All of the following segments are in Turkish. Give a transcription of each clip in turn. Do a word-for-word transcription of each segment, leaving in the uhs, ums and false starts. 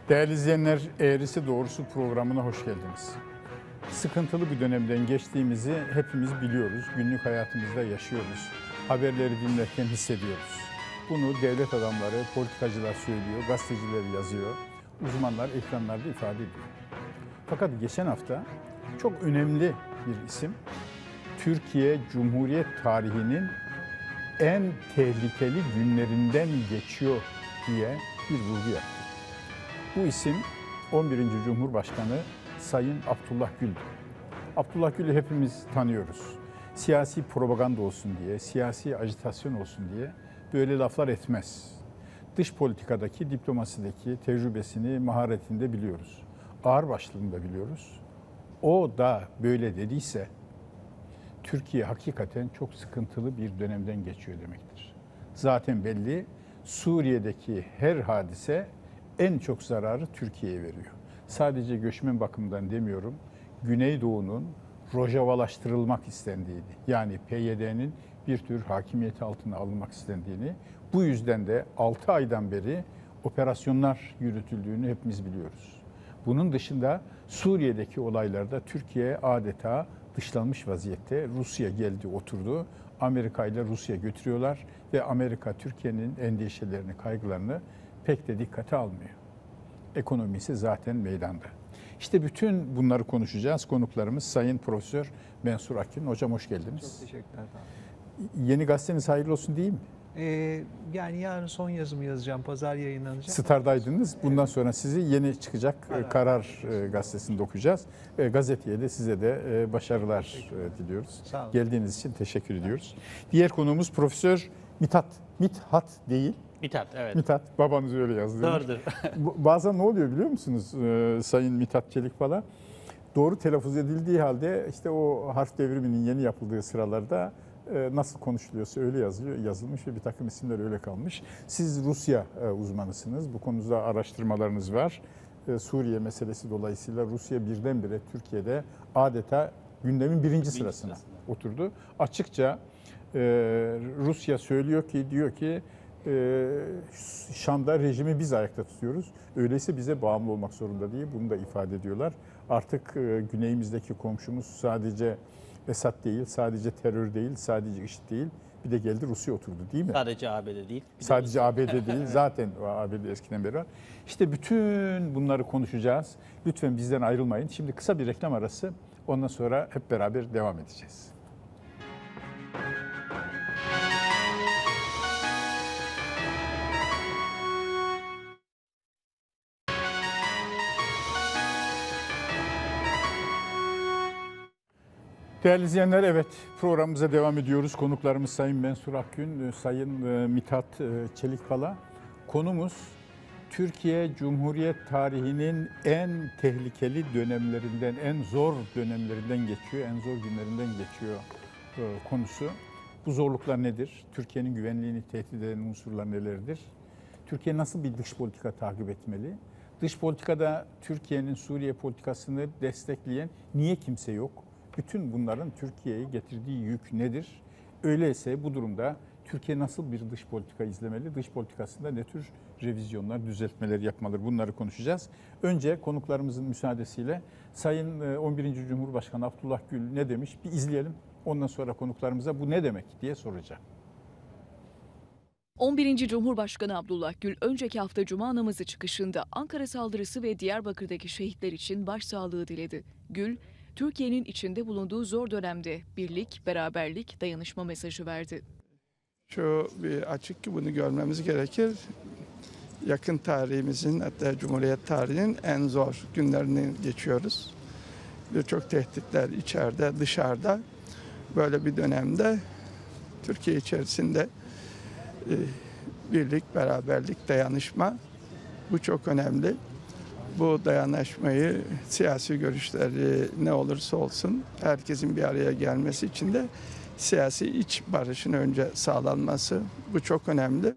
Değerli izleyenler, Eğrisi Doğrusu programına hoş geldiniz. Sıkıntılı bir dönemden geçtiğimizi hepimiz biliyoruz. Günlük hayatımızda yaşıyoruz. Haberleri dinlerken hissediyoruz. Bunu devlet adamları, politikacılar söylüyor, gazeteciler yazıyor, uzmanlar ekranlarda ifade ediyor. Fakat geçen hafta çok önemli bir isim, Türkiye Cumhuriyet tarihinin en tehlikeli günlerinden geçiyor diye bir vurgu yaptı. Bu isim on birinci Cumhurbaşkanı Sayın Abdullah Gül'dü. Abdullah Gül'ü hepimiz tanıyoruz. Siyasi propaganda olsun diye, siyasi ajitasyon olsun diye böyle laflar etmez. Dış politikadaki, diplomasideki tecrübesini, maharetini de biliyoruz. Ağırbaşlılığını da biliyoruz. O da böyle dediyse Türkiye hakikaten çok sıkıntılı bir dönemden geçiyor demektir. Zaten belli, Suriye'deki her hadise en çok zararı Türkiye'ye veriyor. Sadece göçmen bakımından demiyorum, Güneydoğu'nun rojavalaştırılmak istendiğini, yani P Y D'nin bir tür hakimiyeti altına alınmak istendiğini, bu yüzden de altı aydan beri operasyonlar yürütüldüğünü hepimiz biliyoruz. Bunun dışında Suriye'deki olaylarda Türkiye adeta dışlanmış vaziyette. Rusya geldi, oturdu. Amerika ile Rusya götürüyorlar ve Amerika Türkiye'nin endişelerini, kaygılarını pek de dikkate almıyor. Ekonomisi zaten meydanda. İşte bütün bunları konuşacağız. Konuklarımız Sayın Profesör Mensur Akgün. Hocam hoş geldiniz. Çok teşekkürler. Yeni gazeteniz hayırlı olsun değil mi? Ee, yani yarın son yazımı yazacağım. Pazar yayınlanacak. Star'daydınız. Bundan sonra sizi yeni çıkacak Karar, Karar gazetesinde okuyacağız. Gazeteye de size de başarılar diliyoruz. Sağ olun. Geldiğiniz için teşekkür ediyoruz. Diğer konuğumuz Profesör Mithat. Mithat değil. Mithat, evet. Mithat, babanız öyle yazdı. Doğrudur. Bazen ne oluyor biliyor musunuz ee, Sayın Mithat Çelik falan? Doğru telaffuz edildiği halde işte o harf devriminin yeni yapıldığı sıralarda e, nasıl konuşuluyorsa öyle yazılıyor, yazılmış ve bir takım isimler öyle kalmış. Siz Rusya e, uzmanısınız, bu konuda araştırmalarınız var. E, Suriye meselesi dolayısıyla Rusya birdenbire Türkiye'de adeta gündemin birinci sırasına oturdu. Açıkça e, Rusya söylüyor ki, diyor ki, Ee, Şam'da rejimi biz ayakta tutuyoruz. Öyleyse bize bağımlı olmak zorunda değil. Bunu da ifade ediyorlar. Artık e, güneyimizdeki komşumuz sadece Esad değil, sadece terör değil, sadece IŞİD değil. Bir de geldi Rusya oturdu değil mi? Sadece A B D değil. Sadece A B D değil. Zaten A B D eskiden beri var. İşte bütün bunları konuşacağız. Lütfen bizden ayrılmayın. Şimdi kısa bir reklam arası. Ondan sonra hep beraber devam edeceğiz. Değerli izleyenler, evet programımıza devam ediyoruz. Konuklarımız Sayın Mensur Akgün, Sayın Mithat Çelikpala. Konumuz Türkiye Cumhuriyet tarihinin en tehlikeli dönemlerinden, en zor dönemlerinden geçiyor, en zor günlerinden geçiyor konusu. Bu zorluklar nedir? Türkiye'nin güvenliğini tehdit eden unsurlar nelerdir? Türkiye nasıl bir dış politika takip etmeli? Dış politikada Türkiye'nin Suriye politikasını destekleyen niye kimse yok? Bütün bunların Türkiye'ye getirdiği yük nedir? Öyleyse bu durumda Türkiye nasıl bir dış politika izlemeli? Dış politikasında ne tür revizyonlar, düzeltmeler yapmalıdır? Bunları konuşacağız. Önce konuklarımızın müsaadesiyle Sayın on birinci Cumhurbaşkanı Abdullah Gül ne demiş? Bir izleyelim. Ondan sonra konuklarımıza bu ne demek diye soracağım. on birinci Cumhurbaşkanı Abdullah Gül, önceki hafta Cuma namazı çıkışında Ankara saldırısı ve Diyarbakır'daki şehitler için başsağlığı diledi. Gül, Türkiye'nin içinde bulunduğu zor dönemde birlik, beraberlik, dayanışma mesajı verdi. Şu bir açık ki bunu görmemiz gerekir. Yakın tarihimizin, hatta Cumhuriyet tarihinin en zor günlerini geçiyoruz. Birçok tehditler içeride, dışarıda. Böyle bir dönemde Türkiye içerisinde e, birlik, beraberlik, dayanışma bu çok önemli. Bu dayanışmayı, siyasi görüşleri ne olursa olsun herkesin bir araya gelmesi için de siyasi iç barışın önce sağlanması bu çok önemli.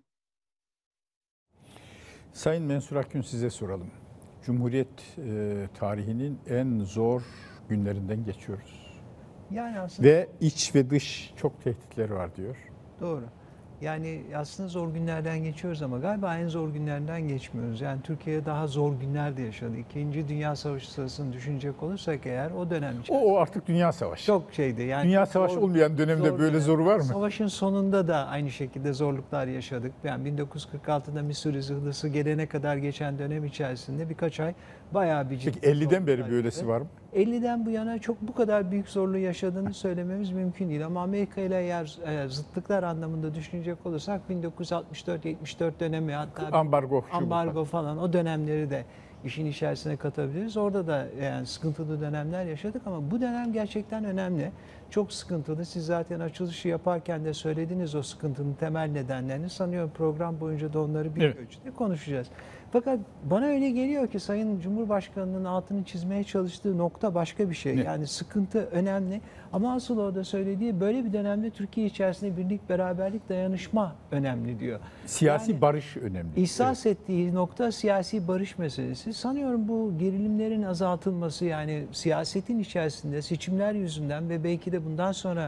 Sayın Mensur Akgün, size soralım. Cumhuriyet e, tarihinin en zor günlerinden geçiyoruz. Yani aslında Ve iç ve dış çok tehditleri var diyor. doğru. Yani aslında zor günlerden geçiyoruz ama galiba en zor günlerden geçmiyoruz. Yani Türkiye daha zor günler de yaşadı. İkinci Dünya Savaşı sırasını düşünecek olursak eğer o dönem için O, o artık dünya savaşı. çok şeydi. Yani Dünya çok savaşı zor- olmayan dönemde zor böyle dönem. zoru var mı? Savaşın sonunda da aynı şekilde zorluklar yaşadık. Yani bin dokuz yüz kırk altıda Missouri zırhlısı gelene kadar geçen dönem içerisinde birkaç ay bayağı bir ciddi Peki elliden beri zorluklar böylesi yaşadık. var mı? elliden bu yana çok bu kadar büyük zorluğu yaşadığını söylememiz mümkün değil. Ama Amerika ile eğer e, zıtlıklar anlamında düşünecek olursak bin dokuz yüz altmış dört yetmiş dört dönemi hatta Ambargo, şu bu ambargo falan o dönemleri de işin içerisine katabiliriz. Orada da yani sıkıntılı dönemler yaşadık ama bu dönem gerçekten önemli. Çok sıkıntılı. Siz zaten açılışı yaparken de söylediniz o sıkıntının temel nedenlerini. Sanıyorum program boyunca da onları bir Evet. ölçüde konuşacağız. Fakat bana öyle geliyor ki Sayın Cumhurbaşkanı'nın altını çizmeye çalıştığı nokta başka bir şey. Ne? Yani sıkıntı önemli ama asıl orada söylediği böyle bir dönemde Türkiye içerisinde birlik, beraberlik, dayanışma önemli diyor. Siyasi Yani barış önemli. İhsas ettiği nokta siyasi barış meselesi. Sanıyorum bu gerilimlerin azaltılması yani siyasetin içerisinde seçimler yüzünden ve belki de bundan sonra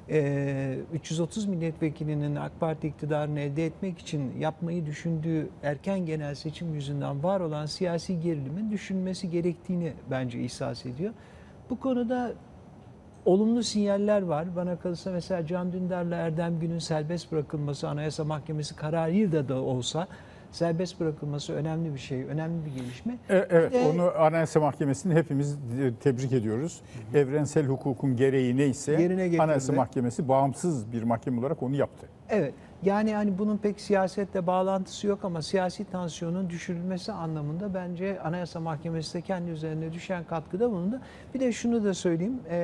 e, üç yüz otuz milletvekilinin AK Parti iktidarını elde etmek için yapmayı düşündüğü erken genel seçim yüzünden var olan siyasi gerilimin düşünülmesi gerektiğini bence ihsas ediyor. Bu konuda olumlu sinyaller var. Bana kalırsa mesela Can Dündar'la Erdem Gün'ün serbest bırakılması Anayasa Mahkemesi kararıyla da olsa serbest bırakılması önemli bir şey, önemli bir gelişme. E, Evet, Bir de- onu Anayasa Mahkemesi'ni hepimiz tebrik ediyoruz. Evrensel hukukun gereği neyse Yerine getirdi. Anayasa Mahkemesi bağımsız bir mahkeme olarak onu yaptı. Evet. Yani hani bunun pek siyasetle bağlantısı yok ama siyasi tansiyonun düşürülmesi anlamında bence Anayasa Mahkemesi de kendi üzerine düşen katkıda bulundu. Bir de şunu da söyleyeyim. Ee,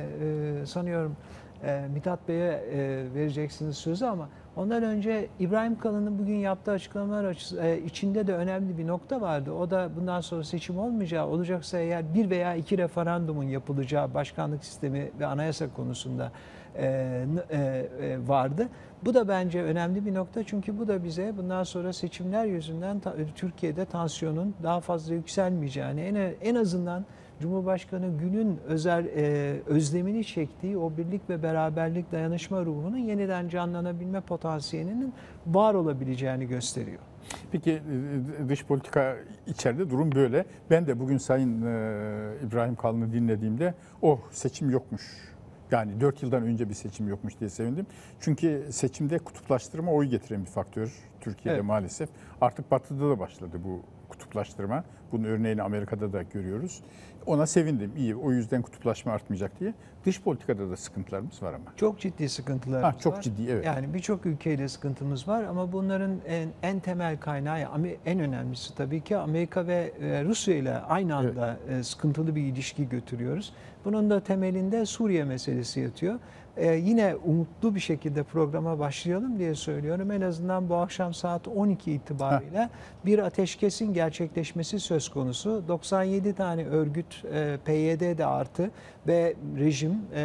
e, sanıyorum e, Mithat Bey'e e, vereceksiniz sözü ama ondan önce İbrahim Kalın'ın bugün yaptığı açıklamalar açısı, e, içinde de önemli bir nokta vardı. O da bundan sonra seçim olmayacağı, olacaksa eğer bir veya iki referandumun yapılacağı başkanlık sistemi ve anayasa konusunda e, e, e, vardı. Bu da bence önemli bir nokta çünkü bu da bize bundan sonra seçimler yüzünden ta, Türkiye'de tansiyonun daha fazla yükselmeyeceğini, en, en azından Cumhurbaşkanı Gül'ün özel e, özlemini çektiği o birlik ve beraberlik dayanışma ruhunun yeniden canlanabilme potansiyelinin var olabileceğini gösteriyor. Peki e, dış politika içeride durum böyle. Ben de bugün Sayın e, İbrahim Kalın'ı dinlediğimde oh seçim yokmuş. Yani dört yıldan önce bir seçim yokmuş diye sevindim. Çünkü seçimde kutuplaştırma oy getiren bir faktör Türkiye'de Evet. maalesef. Artık Batı'da da başladı bu kutuplaştırma. Bunun örneğini Amerika'da da görüyoruz. Ona sevindim. İyi, o yüzden kutuplaşma artmayacak diye. Dış politikada da sıkıntılarımız var ama. Çok ciddi sıkıntılarımız Ha, çok var. ciddi, evet. Yani birçok ülkeyle sıkıntımız var ama bunların en, en temel kaynağı, en önemlisi tabii ki Amerika ve Rusya ile aynı anda evet. sıkıntılı bir ilişki götürüyoruz. Bunun da temelinde Suriye meselesi yatıyor. Ee, yine umutlu bir şekilde programa başlayalım diye söylüyorum. En azından bu akşam saat on iki itibariyle ha. bir ateşkesin gerçekleşmesi söz konusu. doksan yedi tane örgüt, e, P Y D'de artı ve rejim e,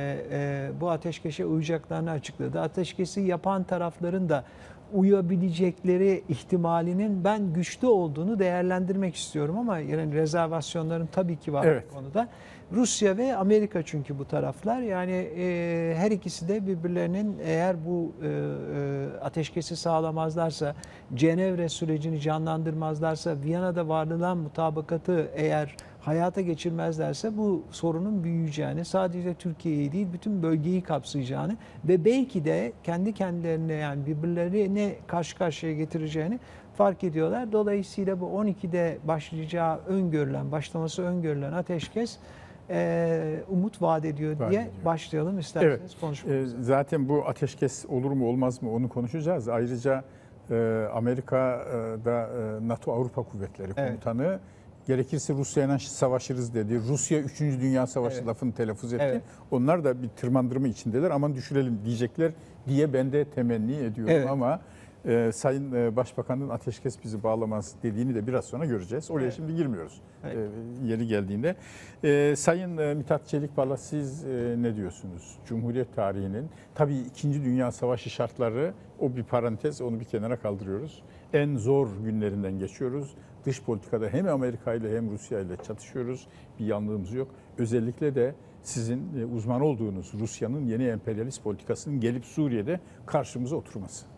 e, bu ateşkese uyacaklarını açıkladı. Ateşkesi yapan tarafların da uyabilecekleri ihtimalinin ben güçlü olduğunu değerlendirmek istiyorum ama yani rezervasyonların tabii ki var evet. bu konuda. Rusya ve Amerika çünkü bu taraflar yani e, her ikisi de birbirlerinin eğer bu e, e, ateşkesi sağlamazlarsa, Cenevre sürecini canlandırmazlarsa, Viyana'da varılan mutabakatı eğer hayata geçirmezlerse bu sorunun büyüyeceğini, sadece Türkiye'yi değil bütün bölgeyi kapsayacağını ve belki de kendi kendilerine yani birbirlerine karşı karşıya getireceğini fark ediyorlar. Dolayısıyla bu on ikide başlayacağı öngörülen, başlaması öngörülen ateşkes e, umut vaat ediyor vaat diye ediyor. başlayalım isterseniz evet. konuşmamıza. E, zaten bu ateşkes olur mu olmaz mı onu konuşacağız. Ayrıca e, Amerika'da e, NATO Avrupa Kuvvetleri Komutanı evet. gerekirse Rusya'yla savaşırız dedi. Rusya üçüncü Dünya Savaşı evet. lafını telaffuz etti. Evet. Onlar da bir tırmandırma içindeler. Aman düşürelim diyecekler diye ben de temenni ediyorum evet. ama e, Sayın Başbakan'ın ateşkes bizi bağlamaz dediğini de biraz sonra göreceğiz. Oraya evet. şimdi girmiyoruz evet. e, yeri geldiğinde. E, Sayın e, Mithat Çelikbala siz e, ne diyorsunuz? Cumhuriyet tarihinin tabii ikinci Dünya Savaşı şartları o bir parantez onu bir kenara kaldırıyoruz. En zor günlerinden geçiyoruz. Dış politikada hem Amerika ile hem Rusya ile çatışıyoruz. Bir yanlığımız yok. Özellikle de sizin uzman olduğunuz Rusya'nın yeni emperyalist politikasının gelip Suriye'de karşımıza oturması.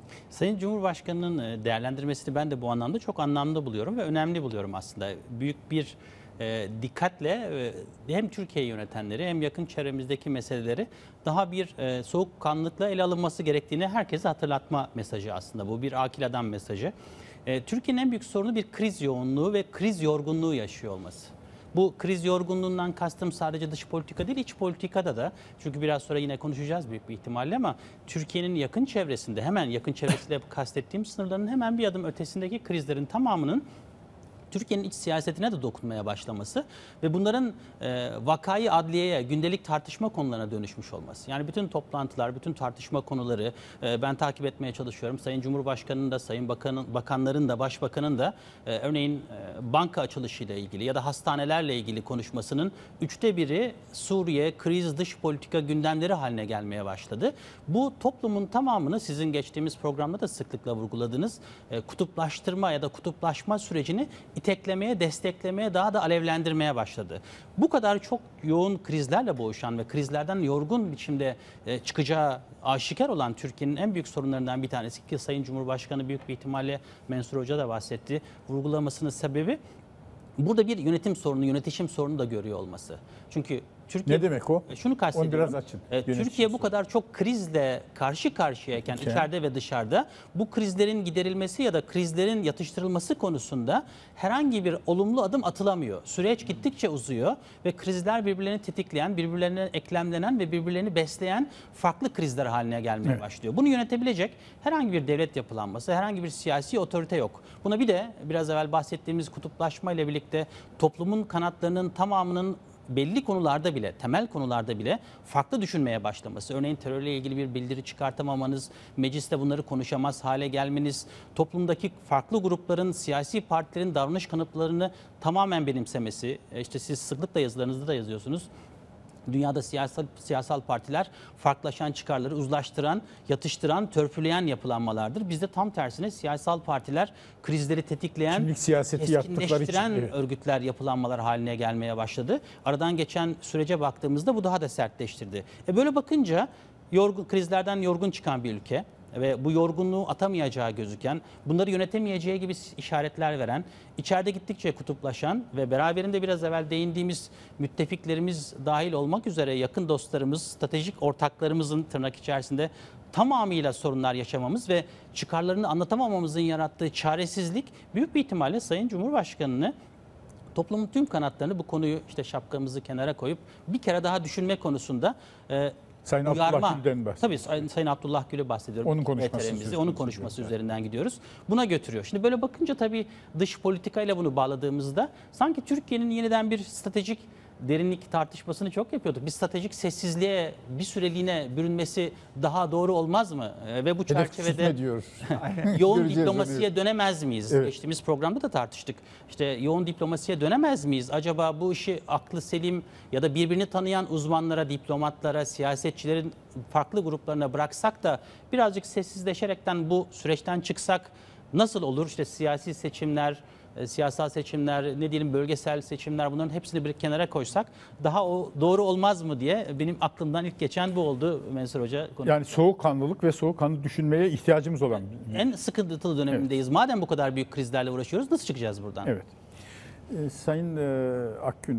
Sayın Cumhurbaşkanı'nın değerlendirmesini ben de bu anlamda çok anlamlı buluyorum ve önemli buluyorum aslında. Büyük bir e, dikkatle e, hem Türkiye'yi yönetenleri hem yakın çevremizdeki meseleleri daha bir e, soğukkanlılıkla ele alınması gerektiğini herkese hatırlatma mesajı aslında. Bu bir akil adam mesajı. E, Türkiye'nin en büyük sorunu bir kriz yoğunluğu ve kriz yorgunluğu yaşıyor olması. Bu kriz yorgunluğundan kastım sadece dış politika değil, iç politikada da. Çünkü biraz sonra yine konuşacağız büyük bir ihtimalle ama Türkiye'nin yakın çevresinde, hemen yakın çevresinde kastettiğim sınırların hemen bir adım ötesindeki krizlerin tamamının Türkiye'nin iç siyasetine de dokunmaya başlaması ve bunların e, vakayı adliyeye, gündelik tartışma konularına dönüşmüş olması. Yani bütün toplantılar, bütün tartışma konuları e, ben takip etmeye çalışıyorum. Sayın Cumhurbaşkanı'nın da, Sayın Bakan'ın, Bakanların da, Başbakan'ın da e, örneğin e, banka açılışıyla ilgili ya da hastanelerle ilgili konuşmasının üçte biri Suriye, kriz, dış politika gündemleri haline gelmeye başladı. Bu toplumun tamamını sizin geçtiğimiz programda da sıklıkla vurguladığınız e, kutuplaştırma ya da kutuplaşma sürecini iteklemeye, desteklemeye, daha da alevlendirmeye başladı. Bu kadar çok yoğun krizlerle boğuşan ve krizlerden yorgun biçimde çıkacağı aşikar olan Türkiye'nin en büyük sorunlarından bir tanesi ki Sayın Cumhurbaşkanı büyük bir ihtimalle Mansur Hoca da bahsetti. Vurgulamasının sebebi burada bir yönetim sorunu, yönetişim sorunu da görüyor olması. Çünkü Türkiye, ne demek o? Şunu kastediyorum. Onu biraz açın. E, Türkiye bu kadar çok krizle karşı karşıyayken Okay. içeride ve dışarıda bu krizlerin giderilmesi ya da krizlerin yatıştırılması konusunda herhangi bir olumlu adım atılamıyor. Süreç gittikçe uzuyor ve krizler birbirlerini tetikleyen, birbirlerine eklemlenen ve birbirlerini besleyen farklı krizler haline gelmeye Evet. başlıyor. Bunu yönetebilecek herhangi bir devlet yapılanması, herhangi bir siyasi otorite yok. Buna bir de biraz evvel bahsettiğimiz kutuplaşma ile birlikte toplumun kanatlarının tamamının belli konularda bile, temel konularda bile farklı düşünmeye başlaması. Örneğin terörle ilgili bir bildiri çıkartamamanız, mecliste bunları konuşamaz hale gelmeniz, toplumdaki farklı grupların, siyasi partilerin davranış kanıtlarını tamamen benimsemesi. İşte siz sıklıkla yazılarınızda da yazıyorsunuz. Dünyada siyasal, siyasal partiler farklılaşan çıkarları uzlaştıran, yatıştıran, törpüleyen yapılanmalardır. Bizde tam tersine siyasal partiler krizleri tetikleyen, Kimlik siyaseti yaptıkları için, keskinleştiren evet. örgütler, yapılanmalar haline gelmeye başladı. Aradan geçen sürece baktığımızda bu daha da sertleştirdi. E böyle bakınca yorgun, krizlerden yorgun çıkan bir ülke ve bu yorgunluğu atamayacağı gözüken, bunları yönetemeyeceği gibi işaretler veren, içeride gittikçe kutuplaşan ve beraberinde biraz evvel değindiğimiz müttefiklerimiz dahil olmak üzere yakın dostlarımız, stratejik ortaklarımızın tırnak içerisinde tamamıyla sorunlar yaşamamız ve çıkarlarını anlatamamamızın yarattığı çaresizlik büyük bir ihtimalle Sayın Cumhurbaşkanı'nı toplumun tüm kanatlarını bu konuyu işte şapkamızı kenara koyup bir kere daha düşünme konusunda e, Sayın uyarma. Abdullah Gül'den bahsediyorum. Tabii Sayın, Sayın Abdullah Gül'ü bahsediyorum. Onun konuşması Veteranımızı, söz Onun konusu konuşması diyoruz. üzerinden gidiyoruz. Buna götürüyor. Şimdi böyle bakınca tabii dış politikayla bunu bağladığımızda sanki Türkiye'nin yeniden bir stratejik derinlik tartışmasını çok yapıyorduk. Bir stratejik sessizliğe bir süreliğine bürünmesi daha doğru olmaz mı? Ee, Ve bu Hedef çerçevede küçültme diyoruz. yoğun Göreceğiz diplomasiye onu. dönemez miyiz? Evet. Geçtiğimiz programda da tartıştık. İşte yoğun diplomasiye dönemez miyiz? Acaba bu işi aklı selim ya da birbirini tanıyan uzmanlara, diplomatlara, siyasetçilerin farklı gruplarına bıraksak da birazcık sessizleşerekten bu süreçten çıksak nasıl olur? İşte siyasi seçimler, e, siyasal seçimler, ne diyelim bölgesel seçimler, bunların hepsini bir kenara koysak daha o doğru olmaz mı diye benim aklımdan ilk geçen bu oldu Mansur Hoca. Yani soğukkanlılık ve soğukkanlı düşünmeye ihtiyacımız olan. En sıkıntılı dönemindeyiz. Madem bu kadar büyük krizlerle uğraşıyoruz, nasıl çıkacağız buradan? Evet. Ee, Sayın e, Akgün, e,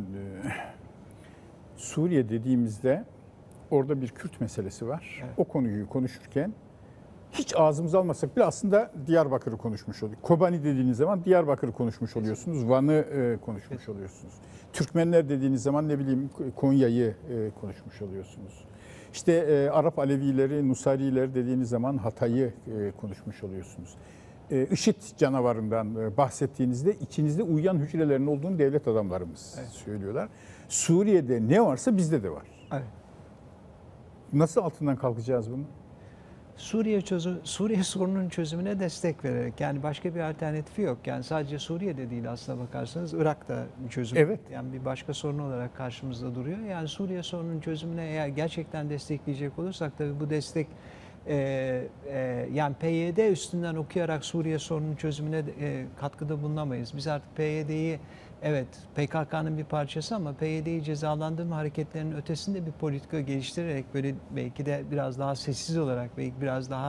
Suriye dediğimizde orada bir Kürt meselesi var. Evet. O konuyu konuşurken hiç ağzımıza almasak bile aslında Diyarbakır'ı konuşmuş oluyoruz. Kobani dediğiniz zaman Diyarbakır'ı konuşmuş oluyorsunuz. Van'ı e, konuşmuş oluyorsunuz. Türkmenler dediğiniz zaman ne bileyim Konya'yı e, konuşmuş oluyorsunuz. İşte e, Arap Alevileri, Nusayrileri dediğiniz zaman Hatay'ı e, konuşmuş oluyorsunuz. E, IŞİD canavarından e, bahsettiğinizde içinizde uyuyan hücrelerin olduğunu devlet adamlarımız Evet. söylüyorlar. Suriye'de ne varsa bizde de var. Evet. Nasıl altından kalkacağız bunu? Suriye çözü, Suriye sorununun çözümüne destek vererek, yani başka bir alternatifi yok. Yani sadece Suriye'de değil aslına bakarsanız Irak'ta bir çözüm. Evet. Yani bir başka sorun olarak karşımızda duruyor. Yani Suriye sorununun çözümüne eğer gerçekten destekleyecek olursak tabii bu destek e, e, yani P Y D üstünden okuyarak Suriye sorununun çözümüne e, katkıda bulunamayız. Biz artık P Y D'yi evet P K K'nın bir parçası ama P Y D'yi cezalandırma hareketlerinin ötesinde bir politika geliştirerek böyle belki de biraz daha sessiz olarak belki biraz daha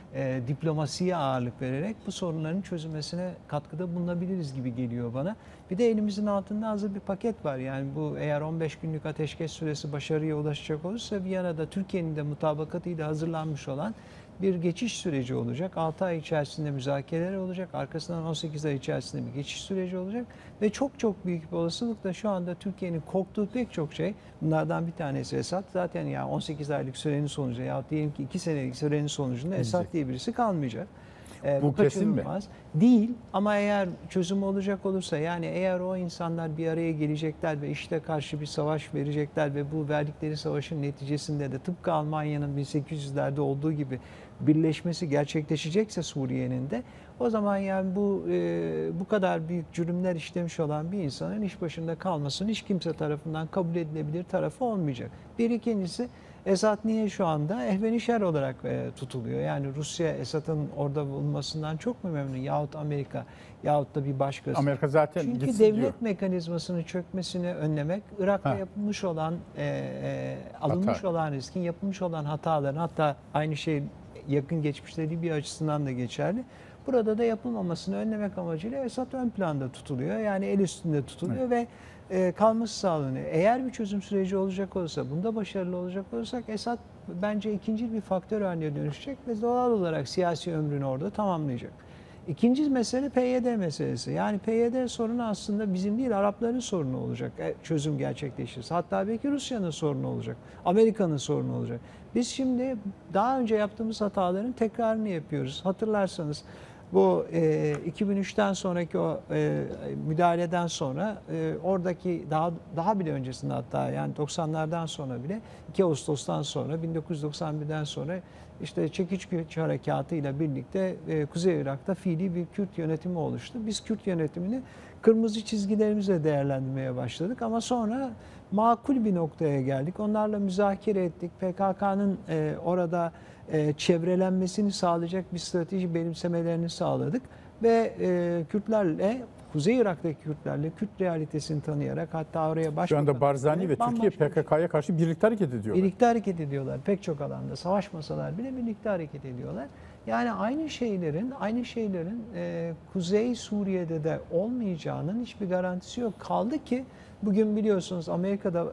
e, diplomasiye ağırlık vererek bu sorunların çözülmesine katkıda bulunabiliriz gibi geliyor bana. Bir de elimizin altında hazır bir paket var. Yani bu eğer on beş günlük ateşkes süresi başarıya ulaşacak olursa Viyana'da Türkiye'nin de mutabakatıyla hazırlanmış olan bir geçiş süreci olacak. altı ay içerisinde müzakereler olacak. Arkasından on sekiz ay içerisinde bir geçiş süreci olacak. Ve çok çok büyük bir olasılıkla şu anda Türkiye'nin korktuğu pek çok şey, bunlardan bir tanesi Esad. Zaten yani on sekiz aylık sürenin sonucu yahut diyelim ki iki senelik sürenin sonucunda Esad diye birisi kalmayacak. Ee, Bu kesin mi? Değil ama eğer çözüm olacak olursa, yani eğer o insanlar bir araya gelecekler ve işte karşı bir savaş verecekler ve bu verdikleri savaşın neticesinde de tıpkı Almanya'nın bin sekiz yüzlerde olduğu gibi birleşmesi gerçekleşecekse Suriye'nin de, o zaman yani bu e, bu kadar büyük cürümler işlemiş olan bir insanın iş başında kalmasının hiç kimse tarafından kabul edilebilir tarafı olmayacak. Bir ikincisi, Esad niye şu anda ehvenişer olarak e, tutuluyor? Yani Rusya Esad'ın orada bulunmasından çok mu memnun? Yahut Amerika yahut da bir başkası. Amerika zaten Çünkü gitsin devlet diyor. mekanizmasının çökmesini önlemek, Irak'ta Ha. yapılmış olan, e, e, alınmış Hata. olan riskin, yapılmış olan hataların, hatta aynı şey yakın geçmişte Libya açısından da geçerli. Burada da yapılmamasını önlemek amacıyla Esad ön planda tutuluyor. Yani el üstünde tutuluyor Evet. ve e, kalması sağlanıyor. Eğer bir çözüm süreci olacak olursa, bunda başarılı olacak olursak Esad bence ikinci bir faktör haline dönüşecek ve doğal olarak siyasi ömrünü orada tamamlayacak. İkinci mesele P Y D meselesi. Yani P Y D sorunu aslında bizim değil, Arapların sorunu olacak. E, çözüm gerçekleşirse. Hatta belki Rusya'nın sorunu olacak. Amerika'nın sorunu olacak. Biz şimdi daha önce yaptığımız hataların tekrarını yapıyoruz. Hatırlarsanız bu e, iki bin üçten sonraki o e, müdahaleden sonra e, oradaki daha daha bile öncesinde, hatta yani doksanlardan sonra bile, iki Ağustos'tan sonra, bin dokuz yüz doksan birden sonra işte Çekiç Güç Harekatı ile birlikte e, Kuzey Irak'ta fiili bir Kürt yönetimi oluştu. Biz Kürt yönetimini kırmızı çizgilerimizle değerlendirmeye başladık ama sonra makul bir noktaya geldik. Onlarla müzakere ettik. P K K'nın e, orada e, çevrelenmesini sağlayacak bir strateji benimsemelerini sağladık ve e, Kürtlerle, Kuzey Irak'taki Kürtlerle Kürt realitesini tanıyarak, hatta oraya başbakan... Şu anda Barzani ve Türkiye P K K'ya karşı birlikte hareket ediyorlar. Birlikte hareket ediyorlar. Pek çok alanda savaşmasalar bile birlikte hareket ediyorlar. Yani aynı şeylerin, aynı şeylerin e, Kuzey Suriye'de de olmayacağının hiçbir garantisi yok. Kaldı ki bugün biliyorsunuz Amerika'da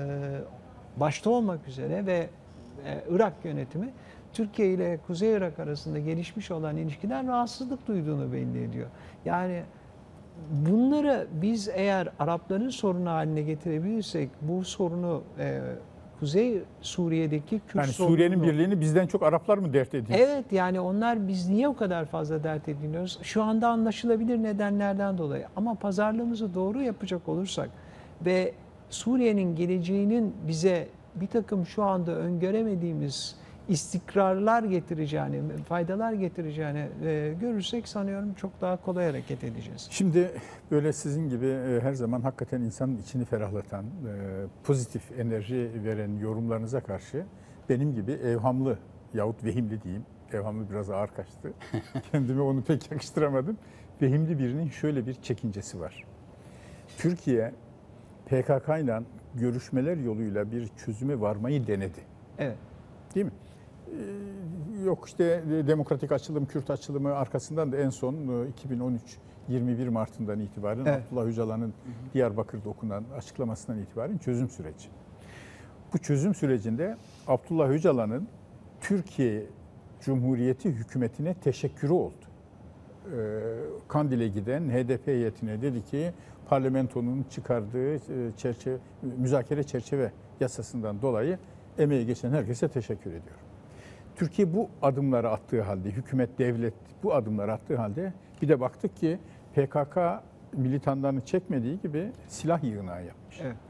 e, başta olmak üzere ve e, Irak yönetimi Türkiye ile Kuzey Irak arasında gelişmiş olan ilişkiden rahatsızlık duyduğunu belli ediyor. Yani bunları biz eğer Arapların sorunu haline getirebilirsek, bu sorunu e, Kuzey Suriye'deki Kürt Yani sorununu... Suriye'nin birliğini bizden çok Araplar mı dert ediyor? Evet, yani onlar biz niye o kadar fazla dert ediniyoruz? Şu anda anlaşılabilir nedenlerden dolayı. Ama pazarlığımızı doğru yapacak olursak ve Suriye'nin geleceğinin bize bir takım şu anda öngöremediğimiz istikrarlar getireceğini, faydalar getireceğini e, görürsek sanıyorum çok daha kolay hareket edeceğiz. Şimdi böyle sizin gibi e, her zaman hakikaten insanın içini ferahlatan, e, pozitif enerji veren yorumlarınıza karşı benim gibi evhamlı yahut vehimli diyeyim, evhamlı biraz ağır kaçtı, kendime onu pek yakıştıramadım. Vehimli birinin şöyle bir çekincesi var. Türkiye P K K ile görüşmeler yoluyla bir çözüme varmayı denedi. Evet. Değil mi? Ee, yok işte demokratik açılım, Kürt açılımı arkasından da en son iki bin on üç yirmi bir Mart'ından itibaren Evet. Abdullah Öcalan'ın Diyarbakır'da okunan açıklamasından itibaren çözüm süreci. Bu çözüm sürecinde Abdullah Öcalan'ın Türkiye Cumhuriyeti hükümetine teşekkürü oldu. Ee, Kandil'e giden H D P heyetine dedi ki parlamentonun çıkardığı çerçeve, müzakere çerçeve yasasından dolayı emeği geçen herkese teşekkür ediyorum. Türkiye bu adımları attığı halde, hükümet, devlet bu adımları attığı halde bir de baktık ki P K K militanlarını çekmediği gibi silah yığınağı yapmış. Evet.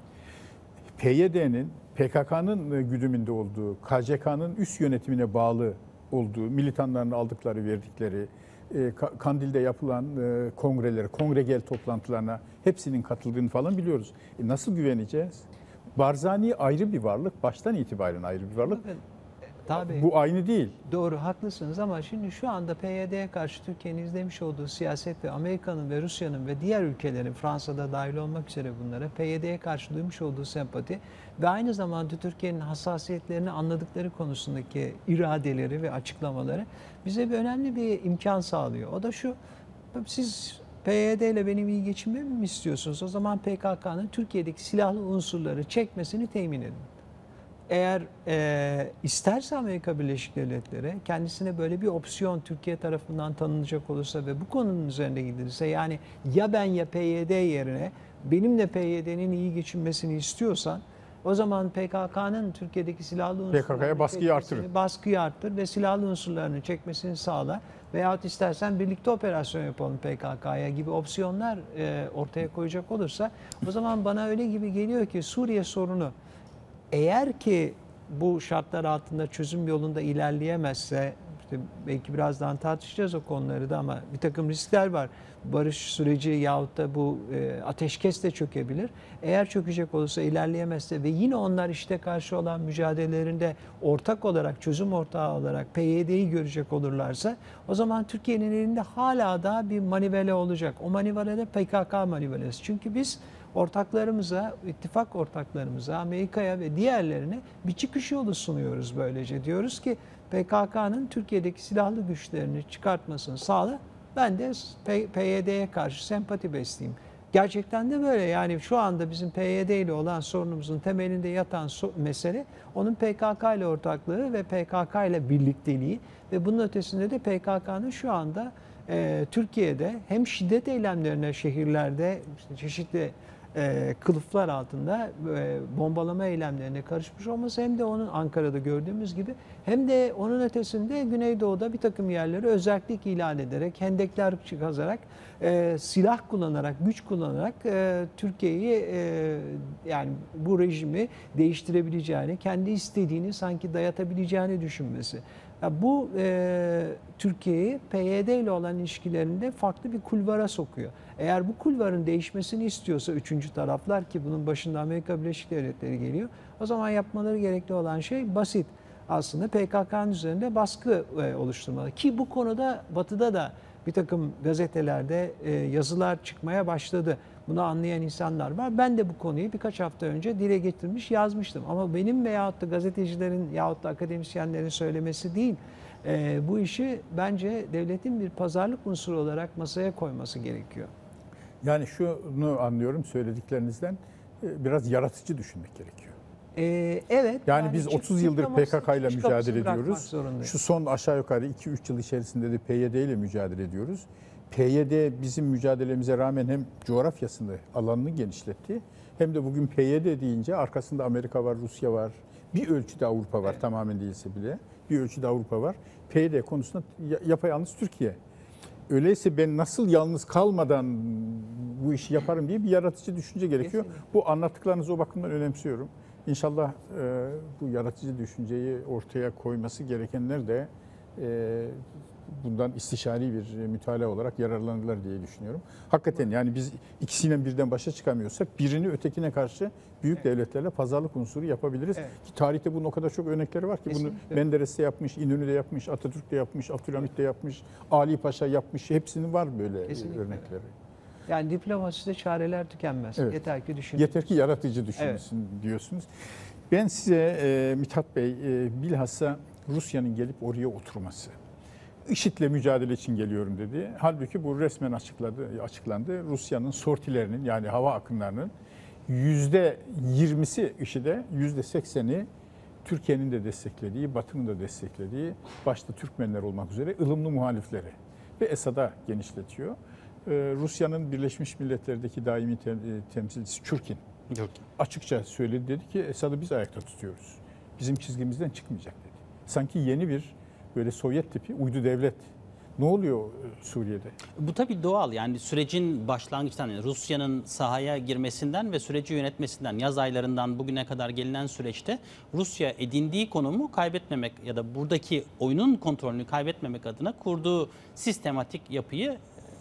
P Y D'nin, P K K'nın güdümünde olduğu, K C K'nın üst yönetimine bağlı olduğu, militanlarını aldıkları, verdikleri, Kandil'de yapılan kongrelere, kongre gel toplantılarına hepsinin katıldığını falan biliyoruz. E nasıl güveneceğiz? Barzani ayrı bir varlık, baştan itibaren ayrı bir varlık. Bakın, Tabii. Bu aynı değil. Doğru, haklısınız ama şimdi şu anda P Y D'ye karşı Türkiye'nin izlemiş olduğu siyaset ve Amerika'nın ve Rusya'nın ve diğer ülkelerin, Fransa'da dahil olmak üzere bunlara P Y D'ye karşı duymuş olduğu sempati ve aynı zamanda Türkiye'nin hassasiyetlerini anladıkları konusundaki iradeleri ve açıklamaları bize bir önemli bir imkan sağlıyor. O da şu: siz P Y D ile benim iyi geçinmemi mi istiyorsunuz? O zaman P K K'nın Türkiye'deki silahlı unsurları çekmesini temin edin. Eğer e, isterse Amerika Birleşik Devletleri kendisine böyle bir opsiyon Türkiye tarafından tanınacak olursa ve bu konunun üzerinde gidilirse, yani ya ben ya P Y D yerine benimle P Y D'nin iyi geçinmesini istiyorsan, o zaman P K K'nın Türkiye'deki silahlı unsurlarını P K K'ya baskıyı artırır. Baskıyı arttır ve silahlı unsurlarını çekmesini sağla. Veyahut istersen birlikte operasyon yapalım P K K'ya gibi opsiyonlar e, ortaya koyacak olursa, o zaman bana öyle gibi geliyor ki Suriye sorunu eğer ki bu şartlar altında çözüm yolunda ilerleyemezse, işte belki birazdan tartışacağız o konuları da, ama bir takım riskler var. Barış süreci yahut da bu e, ateşkes de çökebilir. Eğer çökecek olursa, ilerleyemezse ve yine onlar işte karşı olan mücadelelerinde ortak olarak, çözüm ortağı olarak P Y D'yi görecek olurlarsa, o zaman Türkiye'nin elinde hala da bir manivele olacak. O manivele de P K K manivelesi. Çünkü biz ortaklarımıza, ittifak ortaklarımıza, Amerika'ya ve diğerlerine bir çıkış yolu sunuyoruz böylece. Diyoruz ki P K K'nın Türkiye'deki silahlı güçlerini çıkartmasını sağla, ben de P Y D'ye karşı sempati besleyeyim. Gerçekten de böyle. Yani şu anda bizim P Y D ile olan sorunumuzun temelinde yatan mesele onun P K K ile ortaklığı ve P K K ile birlikteliği ve bunun ötesinde de P K K'nın şu anda e, Türkiye'de hem şiddet eylemlerine, şehirlerde işte çeşitli E, kılıflar altında e, bombalama eylemlerine karışmış olması, hem de onun Ankara'da gördüğümüz gibi, hem de onun ötesinde Güneydoğu'da bir takım yerleri özellik ilan ederek, hendekler kazarak, e, silah kullanarak, güç kullanarak e, Türkiye'yi e, yani bu rejimi değiştirebileceğini, kendi istediğini sanki dayatabileceğini düşünmesi. Ya bu e, Türkiye'yi P Y D ile olan ilişkilerinde farklı bir kulvara sokuyor. Eğer bu kulvarın değişmesini istiyorsa üçüncü taraflar, ki bunun başında Amerika Birleşik Devletleri geliyor, o zaman yapmaları gerekli olan şey basit. Aslında P K K'nın üzerinde baskı e, oluşturmalı. Ki bu konuda Batı'da da bir takım gazetelerde e, yazılar çıkmaya başladı. Bunu anlayan insanlar var. Ben de bu konuyu birkaç hafta önce dile getirmiş, yazmıştım. Ama benim veyahut da gazetecilerin yahut da akademisyenlerin söylemesi değil. E, bu işi bence devletin bir pazarlık unsuru olarak masaya koyması gerekiyor. Yani şunu anlıyorum söylediklerinizden, biraz yaratıcı düşünmek gerekiyor. Ee, evet. Yani, yani biz çık, otuz yıldır P K K ile mücadele ediyoruz. Şu son aşağı yukarı iki üç yıl içerisinde de P Y D ile mücadele ediyoruz. P Y D bizim mücadelemize rağmen hem coğrafyasında alanını genişletti, hem de bugün P Y D deyince arkasında Amerika var, Rusya var, bir ölçüde Avrupa var, evet. Tamamen değilse bile bir ölçüde Avrupa var. P Y D konusunda yapayalnız Türkiye. Öyleyse ben nasıl yalnız kalmadan bu işi yaparım diye bir yaratıcı düşünce gerekiyor. Kesinlikle. Bu anlattıklarınızı o bakımdan önemsiyorum. İnşallah e, bu yaratıcı düşünceyi ortaya koyması gerekenler de e, bundan istişari bir mütalaa olarak yararlanırlar diye düşünüyorum. Hakikaten yani biz ikisiyle birden başa çıkamıyorsak birini ötekine karşı büyük evet. devletlerle pazarlık unsuru yapabiliriz. Evet. Ki tarihte bunun o kadar çok örnekleri var ki kesinlikle. Bunu Menderes de yapmış, İnönü de yapmış, Atatürk de yapmış, Abdülhamit de yapmış, Ali Paşa yapmış. Hepsinin var böyle kesinlikle. Örnekleri. Yani diplomaside çareler tükenmez. Evet. Yeter ki düşünün. Yeter ki yaratıcı düşünsün evet. diyorsunuz. Ben size e, Mithat Bey e, bilhassa Rusya'nın gelip oraya oturması. IŞİD'le mücadele için geliyorum dedi. Halbuki bu resmen açıkladı, açıklandı. Rusya'nın sortilerinin, yani hava akınlarının yüzde yirmisi IŞİD'e, yüzde sekseni Türkiye'nin de desteklediği, Batı'nın da desteklediği, başta Türkmenler olmak üzere ılımlı muhalifleri ve Esad'a genişletiyor. Ee, Rusya'nın Birleşmiş Milletler'deki daimi tem temsilcisi Çurkin açıkça söyledi, dedi ki Esad'ı biz ayakta tutuyoruz. Bizim çizgimizden çıkmayacak dedi. Sanki yeni bir böyle Sovyet tipi uydu devlet. Ne oluyor Suriye'de? Bu tabii doğal, yani sürecin başlangıçtan, yani Rusya'nın sahaya girmesinden ve süreci yönetmesinden, yaz aylarından bugüne kadar gelinen süreçte Rusya edindiği konumu kaybetmemek ya da buradaki oyunun kontrolünü kaybetmemek adına kurduğu sistematik yapıyı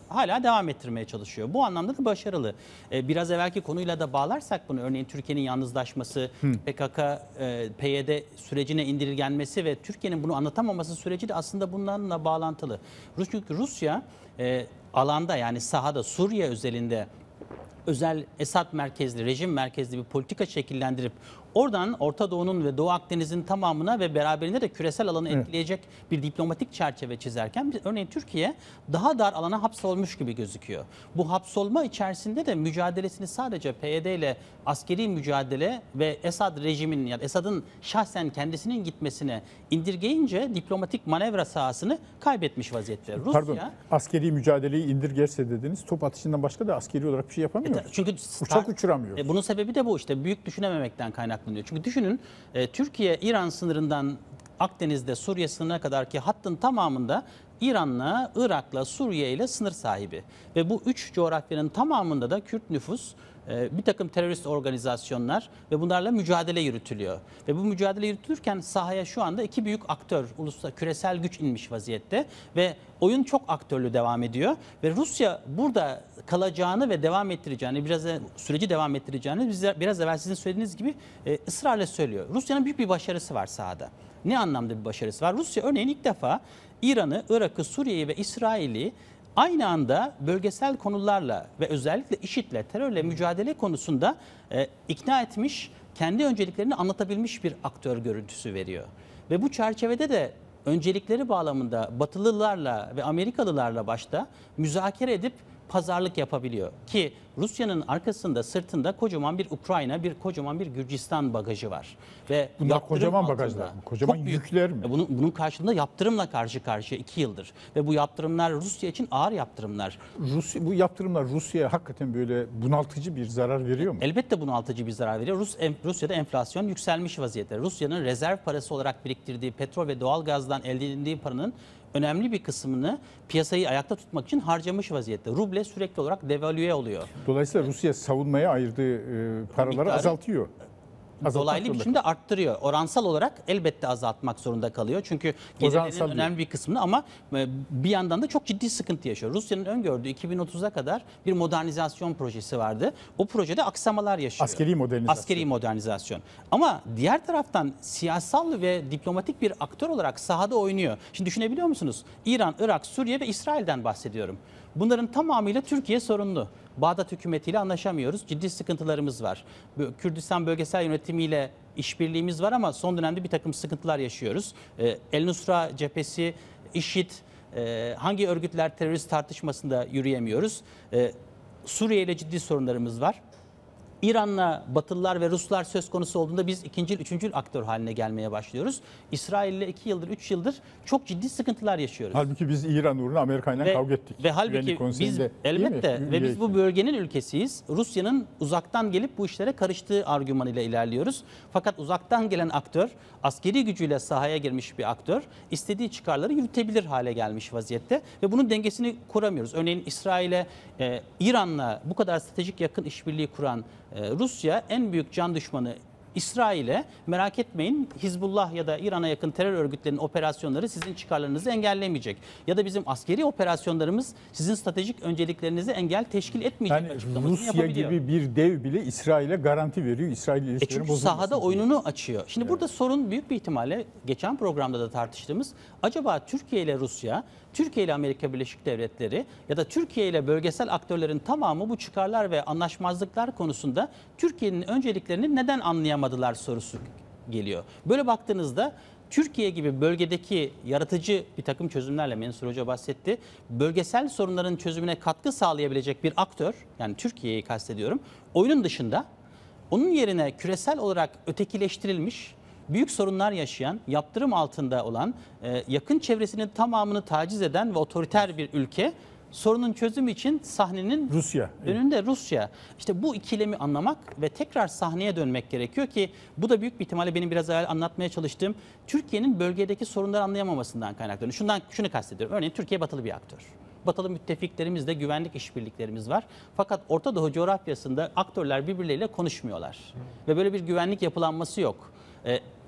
hala devam ettirmeye çalışıyor. Bu anlamda da başarılı. Ee, biraz evvelki konuyla da bağlarsak bunu, örneğin Türkiye'nin yalnızlaşması, P K K, e, P Y D sürecine indirgenmesi ve Türkiye'nin bunu anlatamaması süreci de aslında bunlarla bağlantılı. Çünkü Rusya e, alanda, yani sahada, Suriye özelinde özel Esad merkezli, rejim merkezli bir politika şekillendirip oradan Orta Doğu'nun ve Doğu Akdeniz'in tamamına ve beraberinde de küresel alanı Evet. etkileyecek bir diplomatik çerçeve çizerken biz, örneğin Türkiye daha dar alana hapsolmuş gibi gözüküyor. Bu hapsolma içerisinde de mücadelesini sadece P Y D ile askeri mücadele ve Esad rejiminin, ya Esad'ın şahsen kendisinin gitmesine indirgeyince diplomatik manevra sahasını kaybetmiş vaziyette. Rusya, Pardon, askeri mücadeleyi indirgerse dediniz, top atışından başka da askeri olarak bir şey yapamıyor. E, çünkü uçak uçuramıyor. E, bunun sebebi de bu, işte büyük düşünememekten kaynaklanıyor. Çünkü düşünün, e, Türkiye İran sınırından Akdeniz'de Suriye sınırına kadar ki hattın tamamında İran'la, Irak'la, Suriye ile sınır sahibi. Ve bu üç coğrafyanın tamamında da Kürt nüfus, bir takım terörist organizasyonlar ve bunlarla mücadele yürütülüyor. Ve bu mücadele yürütülürken sahaya şu anda iki büyük aktör, uluslararası küresel güç inmiş vaziyette ve oyun çok aktörlü devam ediyor. Ve Rusya burada kalacağını ve devam ettireceğini, biraz süreci devam ettireceğini biraz evvel sizin söylediğiniz gibi ısrarla söylüyor. Rusya'nın büyük bir başarısı var sahada. Ne anlamda bir başarısı var? Rusya örneğin ilk defa İran'ı, Irak'ı, Suriye'yi ve İsrail'i aynı anda bölgesel konularla ve özellikle IŞİD'le, terörle mücadele konusunda e, ikna etmiş, kendi önceliklerini anlatabilmiş bir aktör görüntüsü veriyor. Ve bu çerçevede de öncelikleri bağlamında Batılılarla ve Amerikalılarla başta müzakere edip pazarlık yapabiliyor. Ki Rusya'nın arkasında, sırtında kocaman bir Ukrayna, bir kocaman bir Gürcistan bagajı var. Ve Bunlar yaptırım kocaman altında, bagajlar mı? Kocaman çok büyük. yükler mi? Bunun, bunun karşılığında yaptırımla karşı karşıya iki yıldır. Ve bu yaptırımlar Rusya için ağır yaptırımlar. Rusya, bu yaptırımlar Rusya'ya hakikaten böyle bunaltıcı bir zarar veriyor mu? Elbette bunaltıcı bir zarar veriyor. Rus, em, Rusya'da enflasyon yükselmiş vaziyette. Rusya'nın rezerv parası olarak biriktirdiği petrol ve doğalgazdan elde edildiği paranın önemli bir kısmını piyasayı ayakta tutmak için harcamış vaziyette. Ruble sürekli olarak devalüe oluyor. Dolayısıyla Rusya savunmaya ayırdığı e, paraları Miktarı- azaltıyor. Azaltmak Dolaylı zorunda. biçimde arttırıyor. Oransal olarak elbette azaltmak zorunda kalıyor. Çünkü gelirlerinin Oransal önemli bir kısmını, ama bir yandan da çok ciddi sıkıntı yaşıyor. Rusya'nın öngördüğü iki bin otuza kadar bir modernizasyon projesi vardı. O projede aksamalar yaşıyor. Askeri modernizasyon. Askeri modernizasyon. Ama diğer taraftan siyasal ve diplomatik bir aktör olarak sahada oynuyor. Şimdi düşünebiliyor musunuz? İran, Irak, Suriye ve İsrail'den bahsediyorum. Bunların tamamıyla Türkiye sorumlu. Bağdat hükümetiyle anlaşamıyoruz. Ciddi sıkıntılarımız var. Kürdistan bölgesel yönetimiyle işbirliğimiz var ama son dönemde bir takım sıkıntılar yaşıyoruz. Ee, El Nusra cephesi, IŞİD, e, hangi örgütler terörist tartışmasında yürüyemiyoruz. Ee, Suriye ile ciddi sorunlarımız var. İran'la Batılılar ve Ruslar söz konusu olduğunda biz ikincil, üçüncül aktör haline gelmeye başlıyoruz. İsrail'le iki yıldır, üç yıldır çok ciddi sıkıntılar yaşıyoruz. Halbuki biz İran uğruna Amerika'yla Ve, kavga ettik. ve halbuki Güvenlik biz Konseyi'nde, değil mi? elbette ve biz bu bölgenin ülkesiyiz. Rusya'nın uzaktan gelip bu işlere karıştığı argümanıyla ilerliyoruz. Fakat uzaktan gelen aktör, askeri gücüyle sahaya girmiş bir aktör, istediği çıkarları yürütebilir hale gelmiş vaziyette ve bunun dengesini kuramıyoruz. Örneğin İsrail'e, e, İran'la bu kadar stratejik yakın işbirliği kuran e, Rusya, en büyük can düşmanı İsrail'e, merak etmeyin, Hizbullah ya da İran'a yakın terör örgütlerinin operasyonları sizin çıkarlarınızı engellemeyecek. Ya da bizim askeri operasyonlarımız sizin stratejik önceliklerinize engel teşkil etmeyecek Yani açıklamasını Rusya yapabiliyor. gibi bir dev bile İsrail'e garanti veriyor. İsrail E ilişkilerin çünkü bozulmasın sahada diye. oyununu açıyor. Şimdi burada sorun büyük bir ihtimalle geçen programda da tartıştığımız, acaba Türkiye ile Rusya, Türkiye ile Amerika Birleşik Devletleri ya da Türkiye ile bölgesel aktörlerin tamamı bu çıkarlar ve anlaşmazlıklar konusunda Türkiye'nin önceliklerini neden anlayamadılar sorusu geliyor. Böyle baktığınızda Türkiye gibi bölgedeki yaratıcı bir takım çözümlerle, Mensur Hoca bahsetti, bölgesel sorunların çözümüne katkı sağlayabilecek bir aktör, yani Türkiye'yi kastediyorum, oyunun dışında, onun yerine küresel olarak ötekileştirilmiş, büyük sorunlar yaşayan, yaptırım altında olan, yakın çevresinin tamamını taciz eden ve otoriter bir ülke, sorunun çözümü için sahnenin Rusya. önünde Rusya. İşte bu ikilemi anlamak ve tekrar sahneye dönmek gerekiyor ki bu da büyük bir ihtimalle benim biraz evvel anlatmaya çalıştığım Türkiye'nin bölgedeki sorunları anlayamamasından kaynaklanıyor. Şundan şunu kastediyorum. Örneğin Türkiye batılı bir aktör. Batılı müttefiklerimizle güvenlik işbirliklerimiz var. Fakat Orta Doğu coğrafyasında aktörler birbirleriyle konuşmuyorlar. Ve böyle bir güvenlik yapılanması yok. Ee,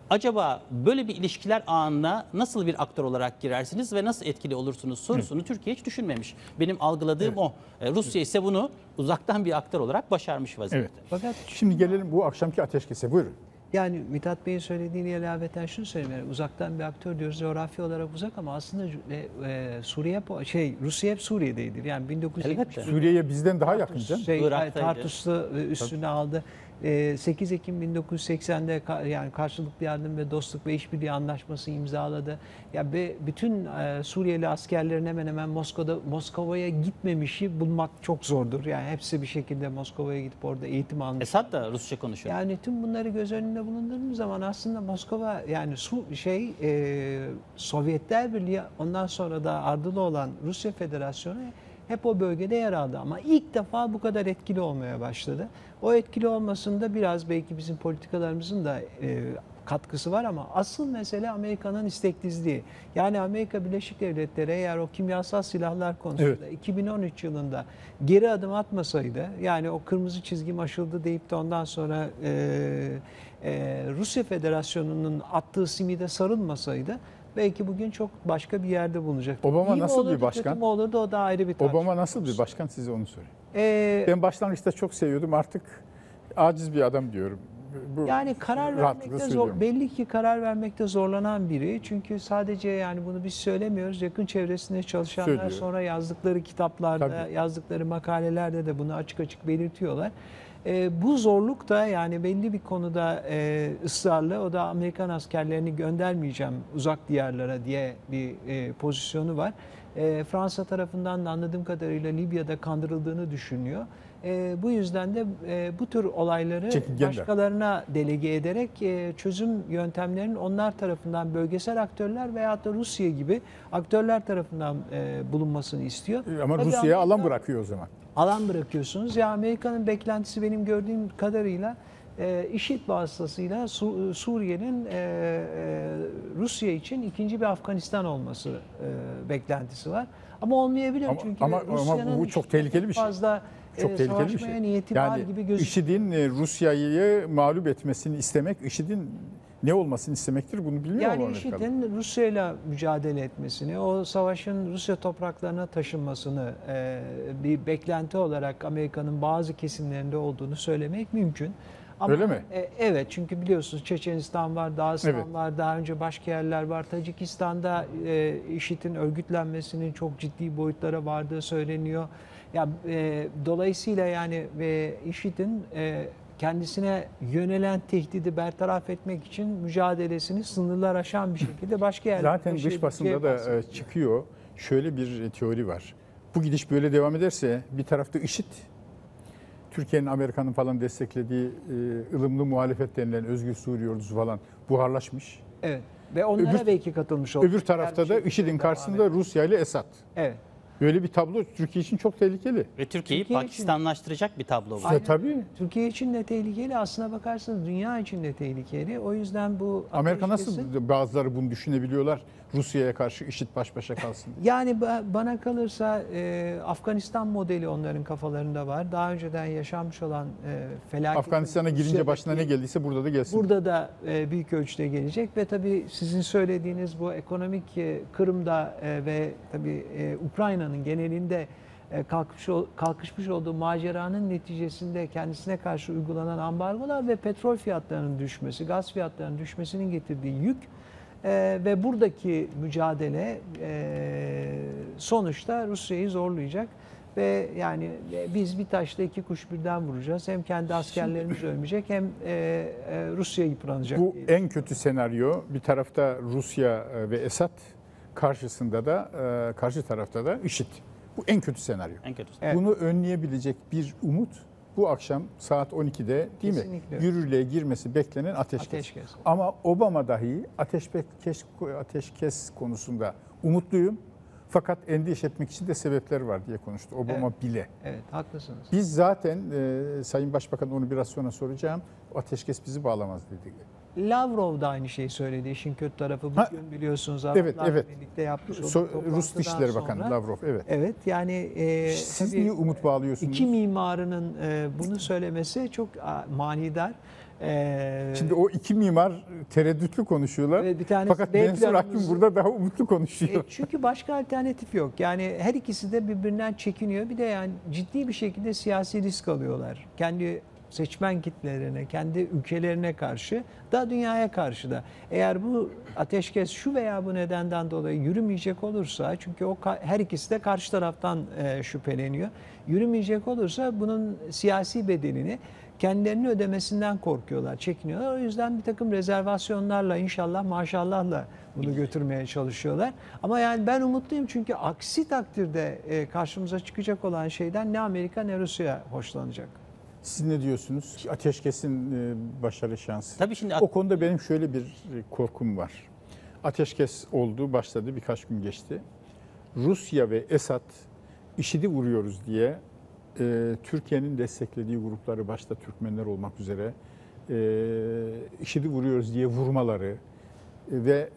Acaba böyle bir ilişkiler ağına nasıl bir aktör olarak girersiniz ve nasıl etkili olursunuz sorusunu Hı. Türkiye hiç düşünmemiş. Benim algıladığım evet. o. Rusya ise bunu uzaktan bir aktör olarak başarmış vaziyette. Evet. Fakat şimdi gelelim bu akşamki ateşkese. Buyurun. Yani Mithat Bey'in söylediğini ilaveten şunu söyleyeyim. Yani uzaktan bir aktör diyoruz, coğrafi olarak uzak ama aslında e, e, Suriye şey Rusya hep Suriye'dedir. Yani bin dokuz yüz yetmiş Suriye'ye bizden daha yakın canım. Şey, Tartus'u üstüne aldı. sekiz Ekim bin dokuz yüz seksende yani karşılıklı yardım ve dostluk ve işbirliği anlaşması imzaladı. Ya yani bütün Suriyeli askerlerin hemen hemen Moskova'da Moskova'ya gitmemişi bulmak çok zordur. Yani hepsi bir şekilde Moskova'ya gidip orada eğitim almış. Esad da Rusça konuşuyor. Yani tüm bunları göz önünde bulundurduğumuz zaman aslında Moskova yani su şey e, Sovyetler Birliği ondan sonra da ardılı olan Rusya Federasyonu hep o bölgede yer aldı ama ilk defa bu kadar etkili olmaya başladı. O etkili olmasında biraz belki bizim politikalarımızın da e, katkısı var ama asıl mesele Amerika'nın isteksizliği. Yani Amerika Birleşik Devletleri eğer o kimyasal silahlar konusunda evet. iki bin on üç yılında geri adım atmasaydı, yani o kırmızı çizgim aşıldı deyip de ondan sonra e, e, Rusya Federasyonu'nun attığı simide sarılmasaydı, belki bugün çok başka bir yerde bulunacaktı. Obama İyi nasıl olurdu, bir başkan? Kötü mü olurdu, o da ayrı bir tartışma. Obama nasıl bir başkan, size onu sorayım. Ee, ben başlangıçta çok seviyordum, artık aciz bir adam diyorum. Bu yani karar vermekte zor, belli ki karar vermekte zorlanan biri. Çünkü sadece yani bunu biz söylemiyoruz. Yakın çevresinde çalışanlar Söylüyor. sonra yazdıkları kitaplarda, Tabii. yazdıkları makalelerde de bunu açık açık belirtiyorlar. E, bu zorluk da yani belli bir konuda e, ısrarlı. O da Amerikan askerlerini göndermeyeceğim uzak diyarlara diye bir e, pozisyonu var. E, Fransa tarafından da anladığım kadarıyla Libya'da kandırıldığını düşünüyor. E, bu yüzden de e, bu tür olayları Çekilgenler. başkalarına delege ederek e, çözüm yöntemlerinin onlar tarafından bölgesel aktörler veyahut da Rusya gibi aktörler tarafından e, bulunmasını istiyor. Ama Rusya'ya alan bırakıyor o zaman. Alan bırakıyorsunuz. Ya Amerika'nın beklentisi benim gördüğüm kadarıyla e, IŞİD vasıtasıyla Su, Suriye'nin e, e, Rusya için ikinci bir Afganistan olması e, beklentisi var. Ama olmayabilir ama, çünkü ama, ama bu çok tehlikeli bir şey. Fazla çok tehlikeli bir şey. Niyeti yani var gibi gözüküyor. IŞİD'in Rusya'yı mağlup etmesini istemek, IŞİD'in ne olmasını istemektir, bunu bilmiyor yani mu? Yani IŞİD'in Rusya'yla mücadele etmesini, o savaşın Rusya topraklarına taşınmasını e, bir beklenti olarak Amerika'nın bazı kesimlerinde olduğunu söylemek mümkün. Ama, Öyle mi? E, evet, çünkü biliyorsunuz Çeçenistan var, Dağıstan evet. var, daha önce başka yerler var. Tacikistan'da e, IŞİD'in örgütlenmesinin çok ciddi boyutlara vardığı söyleniyor. Ya e, dolayısıyla yani e, IŞİD'in e, kendisine yönelen tehdidi bertaraf etmek için mücadelesini sınırlar aşan bir şekilde başka yerlerde Zaten dış basında da çıkıyor. Şöyle bir teori var. Bu gidiş böyle devam ederse bir tarafta IŞİD, Türkiye'nin, Amerika'nın falan desteklediği ılımlı muhalefet denilen Özgür Suriye ordusu falan buharlaşmış. Evet. Ve onlara öbür, belki katılmış oldu. Öbür tarafta da IŞİD'in karşısında Rusya ile Esad. Evet. Böyle bir tablo Türkiye için çok tehlikeli. Ve Türkiye'yi Türkiye Pakistanlaştıracak için bir tablo var. Aynen. Tabii. Türkiye için de tehlikeli. Aslına bakarsanız dünya için de tehlikeli. O yüzden bu Amerika nasıl, bazıları bunu düşünebiliyorlar, Rusya'ya karşı IŞİD baş başa kalsın? Yani bana kalırsa e, Afganistan modeli onların kafalarında var. Daha önceden yaşanmış olan e, felaket. Afganistan'a girince başına ne geldiyse burada da gelsin. Burada da e, büyük ölçüde gelecek ve tabii sizin söylediğiniz bu ekonomik e, Kırım'da e, ve tabii e, Ukrayna'nın genelinde e, kalkmış, kalkışmış olduğu maceranın neticesinde kendisine karşı uygulanan ambargolar ve petrol fiyatlarının düşmesi, gaz fiyatlarının düşmesinin getirdiği yük Ee, ve buradaki mücadele e, sonuçta Rusya'yı zorlayacak ve yani e, biz bir taşla iki kuş birden vuracağız. Hem kendi askerlerimiz ölmeyecek hem e, e, Rusya yıpranacak. Bu en kötü senaryo. Bir tarafta Rusya ve Esad, karşısında da e, karşı tarafta da IŞİD. Bu en kötü senaryo. En kötü. Evet. Bunu önleyebilecek bir umut bu akşam saat on ikide değil Kesinlikle. mi? Yürürlüğe girmesi beklenen ateşkes. Ateşkes. Ama Obama dahi ateşkes, ateşkes konusunda umutluyum. Fakat endişe etmek için de sebepler var diye konuştu Obama Evet. bile. Evet, haklısınız. Biz zaten e, Sayın Başbakan, onu biraz sonra soracağım, ateşkes bizi bağlamaz dedi. Lavrov da aynı şeyi söyledi. İşin kötü tarafı bugün Ha, biliyorsunuz evet, Araplarla evet. birlikte yapmış olduğu So, toplantıdan Rus Dışişleri Bakanı sonra, Lavrov, evet. Evet, yani e, siz tabii, niye umut bağlıyorsunuz? İki mimarının e, bunu söylemesi çok a, manidar Ee, Şimdi o iki mimar tereddütlü konuşuyorlar. Evet, bir tanesi Fakat B Mansur Hakim planımızı- burada daha umutlu konuşuyor. E, çünkü başka alternatif yok. Yani her ikisi de birbirinden çekiniyor. Bir de yani ciddi bir şekilde siyasi risk alıyorlar. Kendi seçmen kitlelerine, kendi ülkelerine karşı da dünyaya karşı da. Eğer bu ateşkes şu veya bu nedenden dolayı yürümeyecek olursa, çünkü o ka- her ikisi de karşı taraftan e, şüpheleniyor. Yürümeyecek olursa bunun siyasi bedelini kendilerini ödemesinden korkuyorlar, çekiniyorlar. O yüzden bir takım rezervasyonlarla, inşallah maşallahla bunu götürmeye çalışıyorlar. Ama yani ben umutluyum, çünkü aksi takdirde e, karşımıza çıkacak olan şeyden ne Amerika ne Rusya hoşlanacak. Siz ne diyorsunuz? Ateşkesin e, başarı şansı. Tabii şimdi O konuda benim şöyle bir korkum var. Ateşkes oldu, başladı, birkaç gün geçti. Rusya ve Esad IŞİD'i vuruyoruz diye e, Türkiye'nin desteklediği grupları, başta Türkmenler olmak üzere e, IŞİD'i vuruyoruz diye vurmaları e, ve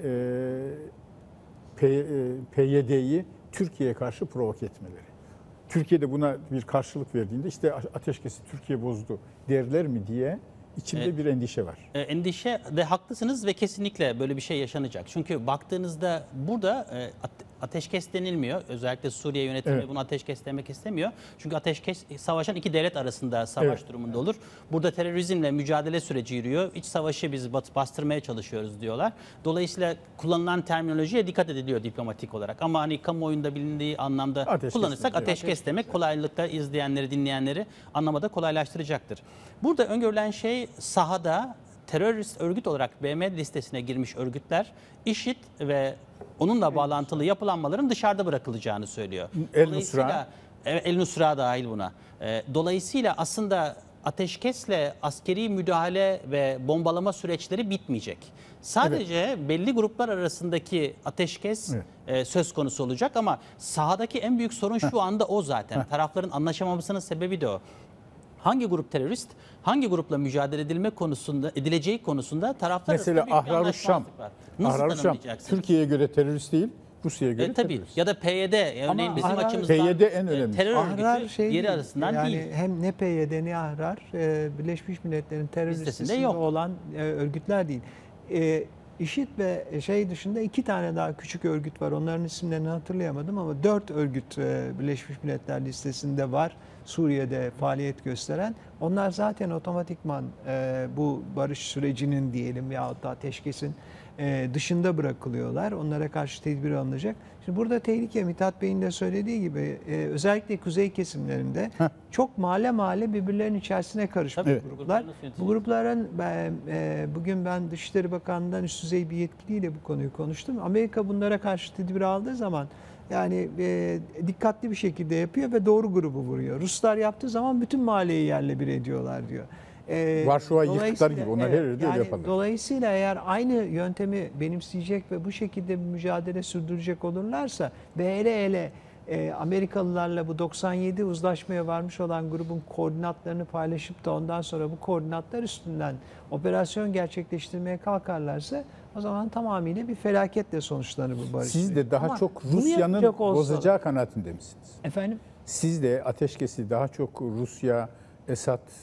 e, P Y D'yi Türkiye'ye karşı provoke etmeleri. Türkiye'de buna bir karşılık verdiğinde işte ateşkesi Türkiye bozdu derler mi diye içimde Evet. bir endişe var. E, endişe de haklısınız ve kesinlikle böyle bir şey yaşanacak. Çünkü baktığınızda burada e, ate- ateşkes denilmiyor. Özellikle Suriye yönetimi Evet. bunu ateşkes demek istemiyor. Çünkü ateşkes savaşan iki devlet arasında savaş Evet. durumunda olur. Burada terörizmle mücadele süreci yürüyor. İç savaşı biz bat- bastırmaya çalışıyoruz diyorlar. Dolayısıyla kullanılan terminolojiye dikkat ediliyor diplomatik olarak. Ama hani kamuoyunda bilindiği anlamda Ateşkes kullanırsak demek. ateşkes demek kolaylıkla izleyenleri, dinleyenleri anlamada kolaylaştıracaktır. Burada öngörülen şey sahada terörist örgüt olarak B M listesine girmiş örgütler IŞİD ve onunla bağlantılı yapılanmaların dışarıda bırakılacağını söylüyor. El Dolayısıyla- Nusra. Evet, El Nusra dahil buna. Ee, Dolayısıyla aslında ateşkesle askeri müdahale ve bombalama süreçleri bitmeyecek. Sadece belli gruplar arasındaki ateşkes Evet. e, söz konusu olacak ama sahadaki en büyük sorun şu anda o zaten. Tarafların anlaşamamasının sebebi de o. Hangi grup terörist, hangi grupla mücadele edilme konusunda, edileceği konusunda taraflar Mesela arasında büyük bir Ahrar-ı Şam. anlaşmazlık var. Nasıl Ahrar-ı Şam tanımlayacaksınız? Türkiye'ye göre terörist değil, Rusya'ya göre E, tabii. terörist. Ya da P Y D, örneğin bizim Ahrar- açımızdan P Y D en e, önemlisi. terör Ahrar örgütü şey yeri değil, arasından yani değil. hem ne P Y D ne Ahrar e, Birleşmiş Milletler'in terör Listesinde listesinde yok. olan e, örgütler değil. E, IŞİD ve şey dışında iki tane daha küçük örgüt var. Onların isimlerini hatırlayamadım ama dört örgüt e, Birleşmiş Milletler listesinde var. Suriye'de faaliyet gösteren. Onlar zaten otomatikman e, bu barış sürecinin diyelim yahut da ateşkesin e, dışında bırakılıyorlar. Onlara karşı tedbir alınacak. Şimdi burada tehlike, Mithat Bey'in de söylediği gibi e, özellikle kuzey kesimlerinde çok mahalle mahalle birbirlerinin içerisine karışmış Tabii, gruplar. grupların nasıl yöneteceği? Bu grupların ben, e, bugün ben Dışişleri Bakanlığı'ndan üst düzey bir yetkiliyle bu konuyu konuştum. Amerika bunlara karşı tedbir aldığı zaman yani e, dikkatli bir şekilde yapıyor ve doğru grubu vuruyor. Ruslar yaptığı zaman bütün mahalleyi yerle bir ediyorlar diyor. E, Varşova yıktıkları dolayısıyla- gibi, onlar her yerde öyle yani yaparlar. Dolayısıyla eğer aynı yöntemi benimseyecek ve bu şekilde bir mücadele sürdürecek olurlarsa ve hele hele e, Amerikalılarla bu doksan yedi uzlaşmaya varmış olan grubun koordinatlarını paylaşıp da ondan sonra bu koordinatlar üstünden operasyon gerçekleştirmeye kalkarlarsa o zaman tamamıyla bir felaketle sonuçlanır bu barış. Siz de süreci. daha Ama çok bunu Rusya'nın yapacak olsalar- bozacağı kanaatinde misiniz? Efendim? Siz de ateşkesi daha çok Rusya, Esad e,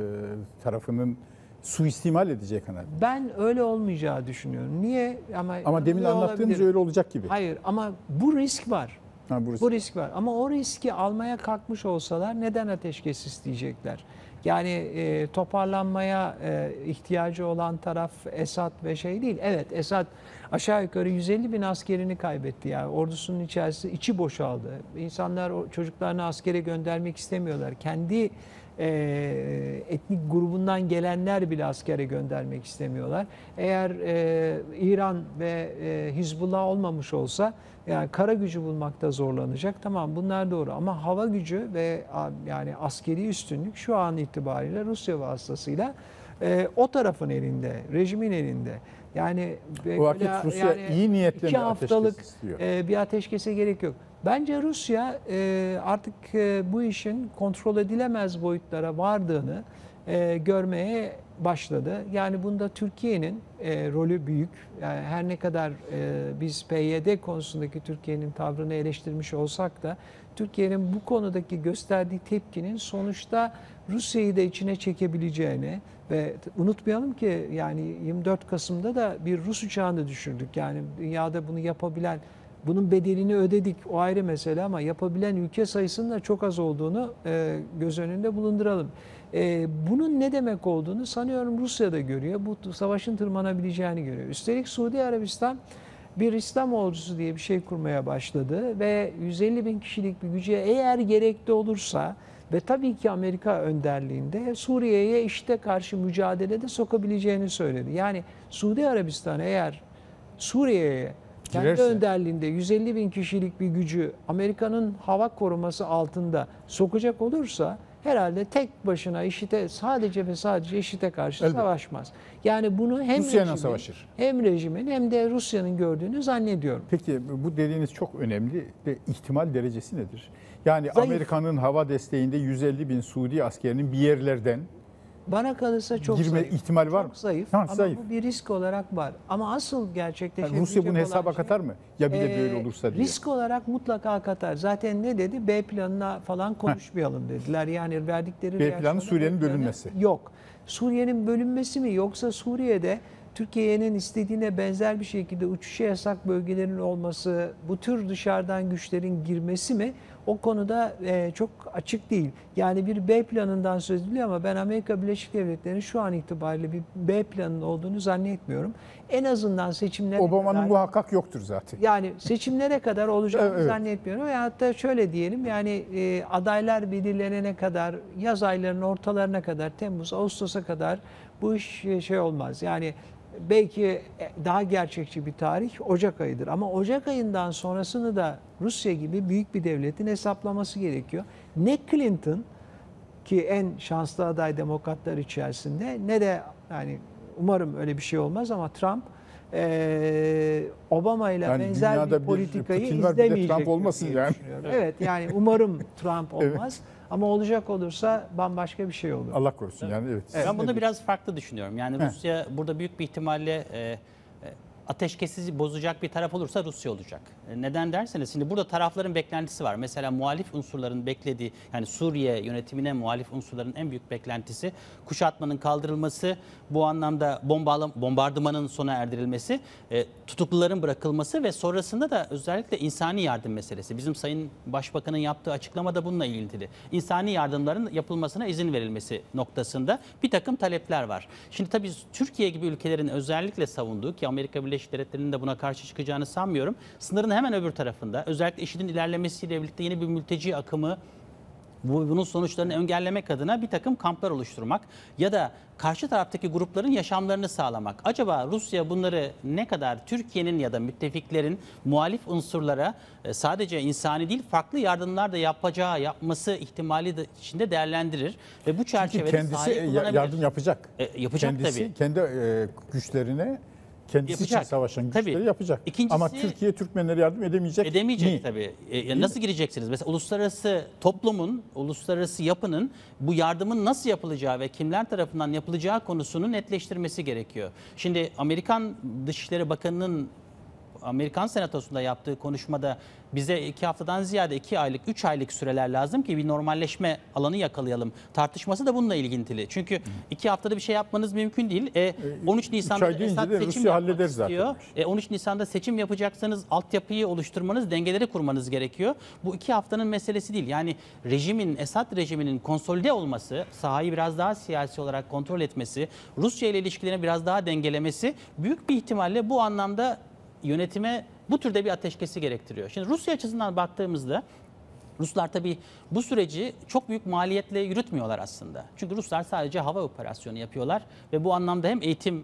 tarafının suistimal edeceği kanaatinde. Ben öyle olmayacağı düşünüyorum. Niye? Ama, Ama demin yanılıyor anlattığınız olabilirim. öyle olacak gibi. Hayır ama bu risk var. Ha, burası. Bu risk var. Ama o riski almaya kalkmış olsalar neden ateşkes isteyecekler? Yani e, toparlanmaya e, ihtiyacı olan taraf Esad ve şey değil. Evet, Esad aşağı yukarı yüz elli bin askerini kaybetti. Yani ordusunun içerisi içi boşaldı. İnsanlar o çocuklarını askere göndermek istemiyorlar. Kendi e, etnik grubundan gelenler bile askere göndermek istemiyorlar. Eğer e, İran ve e, Hizbullah olmamış olsa yani kara gücü bulmakta zorlanacak. Tamam, bunlar doğru ama hava gücü ve a, yani askeri üstünlük şu an itibariyle Rusya vasıtasıyla e, o tarafın elinde, rejimin elinde. Yani O vakit böyle Rusya iyi niyetle iki mi haftalık ateşkes istiyor? e, bir ateşkese gerek yok. Bence Rusya e, artık e, bu işin kontrol edilemez boyutlara vardığını e, görmeye başladı. Yani bunda Türkiye'nin e, rolü büyük. Yani her ne kadar e, biz P Y D konusundaki Türkiye'nin tavrını eleştirmiş olsak da Türkiye'nin bu konudaki gösterdiği tepkinin sonuçta Rusya'yı da içine çekebileceğini ve unutmayalım ki yani yirmi dört Kasım'da da bir Rus uçağını düşürdük. Yani dünyada bunu yapabilen, bunun bedelini ödedik, o ayrı mesele, ama yapabilen ülke sayısının da çok az olduğunu e, göz önünde bulunduralım. E, bunun ne demek olduğunu sanıyorum Rusya da görüyor. Bu savaşın tırmanabileceğini görüyor. Üstelik Suudi Arabistan bir İslam ordusu diye bir şey kurmaya başladı ve yüz elli bin kişilik bir güce eğer gerekli olursa ve tabii ki Amerika önderliğinde Suriye'ye IŞİD'e karşı mücadelede sokabileceğini söyledi. Yani Suudi Arabistan eğer Suriye'ye kendi Girerse. önderliğinde yüz elli bin kişilik bir gücü Amerika'nın hava koruması altında sokacak olursa herhalde tek başına IŞİD'e, sadece ve sadece IŞİD'e karşı Elbette. savaşmaz. Yani bunu hem Rusya'yla rejimin, savaşır. hem rejimin hem de Rusya'nın gördüğünü zannediyorum. Peki bu dediğiniz çok önemli de ihtimal derecesi nedir? Yani Zayıf. Amerika'nın hava desteğinde yüz elli bin Suudi askerinin bir yerlerden Bana kalırsa çok girme zayıf. ihtimali var Çok mı? zayıf Ha, ama zayıf. bu bir risk olarak var. Ama asıl gerçekleşebilecek Yani Rusya bunu olan hesaba şey, katar mı? Ya bir de e, böyle olursa diye. risk olarak mutlaka katar. Zaten ne dedi? B planına falan konuşmayalım dediler. Yani verdikleri B reaksiyonda planı Suriye'nin B planı bölünmesi. Yok. Suriye'nin bölünmesi mi, yoksa Suriye'de Türkiye'nin istediğine benzer bir şekilde uçuşa yasak bölgelerin olması, bu tür dışarıdan güçlerin girmesi mi? O konuda e, çok açık değil. Yani bir B planından söz ediliyor ama ben Amerika Birleşik Devletleri'nin şu an itibariyle bir B planının olduğunu zannetmiyorum. En azından seçimlere Obama'nın kadar, muhakkak yoktur zaten. yani seçimlere kadar olacağını Evet. zannetmiyorum. Ve hatta şöyle diyelim, yani e, adaylar belirlenene kadar, yaz aylarının ortalarına kadar, Temmuz, Ağustos'a kadar bu iş e, şey olmaz. Yani belki daha gerçekçi bir tarih Ocak ayıdır. Ama Ocak ayından sonrasını da Rusya gibi büyük bir devletin hesaplaması gerekiyor. Ne Clinton, ki en şanslı aday demokratlar içerisinde, ne de, yani umarım öyle bir şey olmaz, ama Trump e, Obama ile Yani benzer dünyada bir bir politikayı Putin var, bir de izlemeyecek. Trump olmasın diye yani. düşünüyorum. Evet, yani umarım Trump olmaz. Ama olacak olursa bambaşka bir şey olur. Allah korusun yani evet. Ben Siz bunu ne biraz farklı düşünüyorum. Yani Heh. Rusya burada büyük bir ihtimalle e, e, ateşkesi bozacak bir taraf olursa Rusya olacak. E, neden derseniz şimdi burada tarafların beklentisi var. Mesela muhalif unsurların beklediği, yani Suriye yönetimine muhalif unsurların en büyük beklentisi kuşatmanın kaldırılması, bu anlamda bombala, bombardımanın sona erdirilmesi, e, tutukluların bırakılması ve sonrasında da özellikle insani yardım meselesi. Bizim Sayın Başbakan'ın yaptığı açıklama da bununla ilgili. İnsani yardımların yapılmasına izin verilmesi noktasında bir takım talepler var. Şimdi tabii Türkiye gibi ülkelerin özellikle savunduğu, ki Amerika Birleşik Devletleri'nin de buna karşı çıkacağını sanmıyorum, sınırın hemen öbür tarafında özellikle IŞİD'in ilerlemesiyle birlikte yeni bir mülteci akımı, bunun sonuçlarını engellemek adına bir takım kamplar oluşturmak ya da karşı taraftaki grupların yaşamlarını sağlamak. Acaba Rusya bunları ne kadar Türkiye'nin ya da müttefiklerin muhalif unsurlara sadece insani değil farklı yardımlar da yapacağı, yapması ihtimali de içinde değerlendirir ve bu Çünkü çerçevede kendisi sahayı kullanabilir. yardım yapacak. E, yapacak kendisi tabii. kendi e, güçlerine, kendisi Yapacak. için savaşan Tabii. güçleri yapacak. İkincisi- Ama Türkiye Türkmenlere yardım edemeyecek. Edemeyecek mi? tabii. E, nasıl gireceksiniz? Mesela uluslararası toplumun, uluslararası yapının bu yardımın nasıl yapılacağı ve kimler tarafından yapılacağı konusunu netleştirmesi gerekiyor. Şimdi Amerikan Dışişleri Bakanı'nın Amerikan Senatosu'nda yaptığı konuşmada bize iki haftadan ziyade iki aylık, üç aylık süreler lazım ki bir normalleşme alanı yakalayalım. Tartışması da bununla ilintili. Çünkü iki haftada bir şey yapmanız mümkün değil. E, on üç Nisan'da ay deyince Esad de seçim Rusya yapmak halleder zaten. istiyor. E, on üç Nisan'da seçim yapacaksanız altyapıyı oluşturmanız, dengeleri kurmanız gerekiyor. Bu iki haftanın meselesi değil. Yani rejimin, Esad rejiminin konsolide olması, sahayı biraz daha siyasi olarak kontrol etmesi, Rusya ile ilişkilerini biraz daha dengelemesi büyük bir ihtimalle bu anlamda yönetime bu türde bir ateşkesi gerektiriyor. Şimdi Rusya açısından baktığımızda Ruslar tabii bu süreci çok büyük maliyetle yürütmüyorlar aslında. Çünkü Ruslar sadece hava operasyonu yapıyorlar ve bu anlamda hem eğitim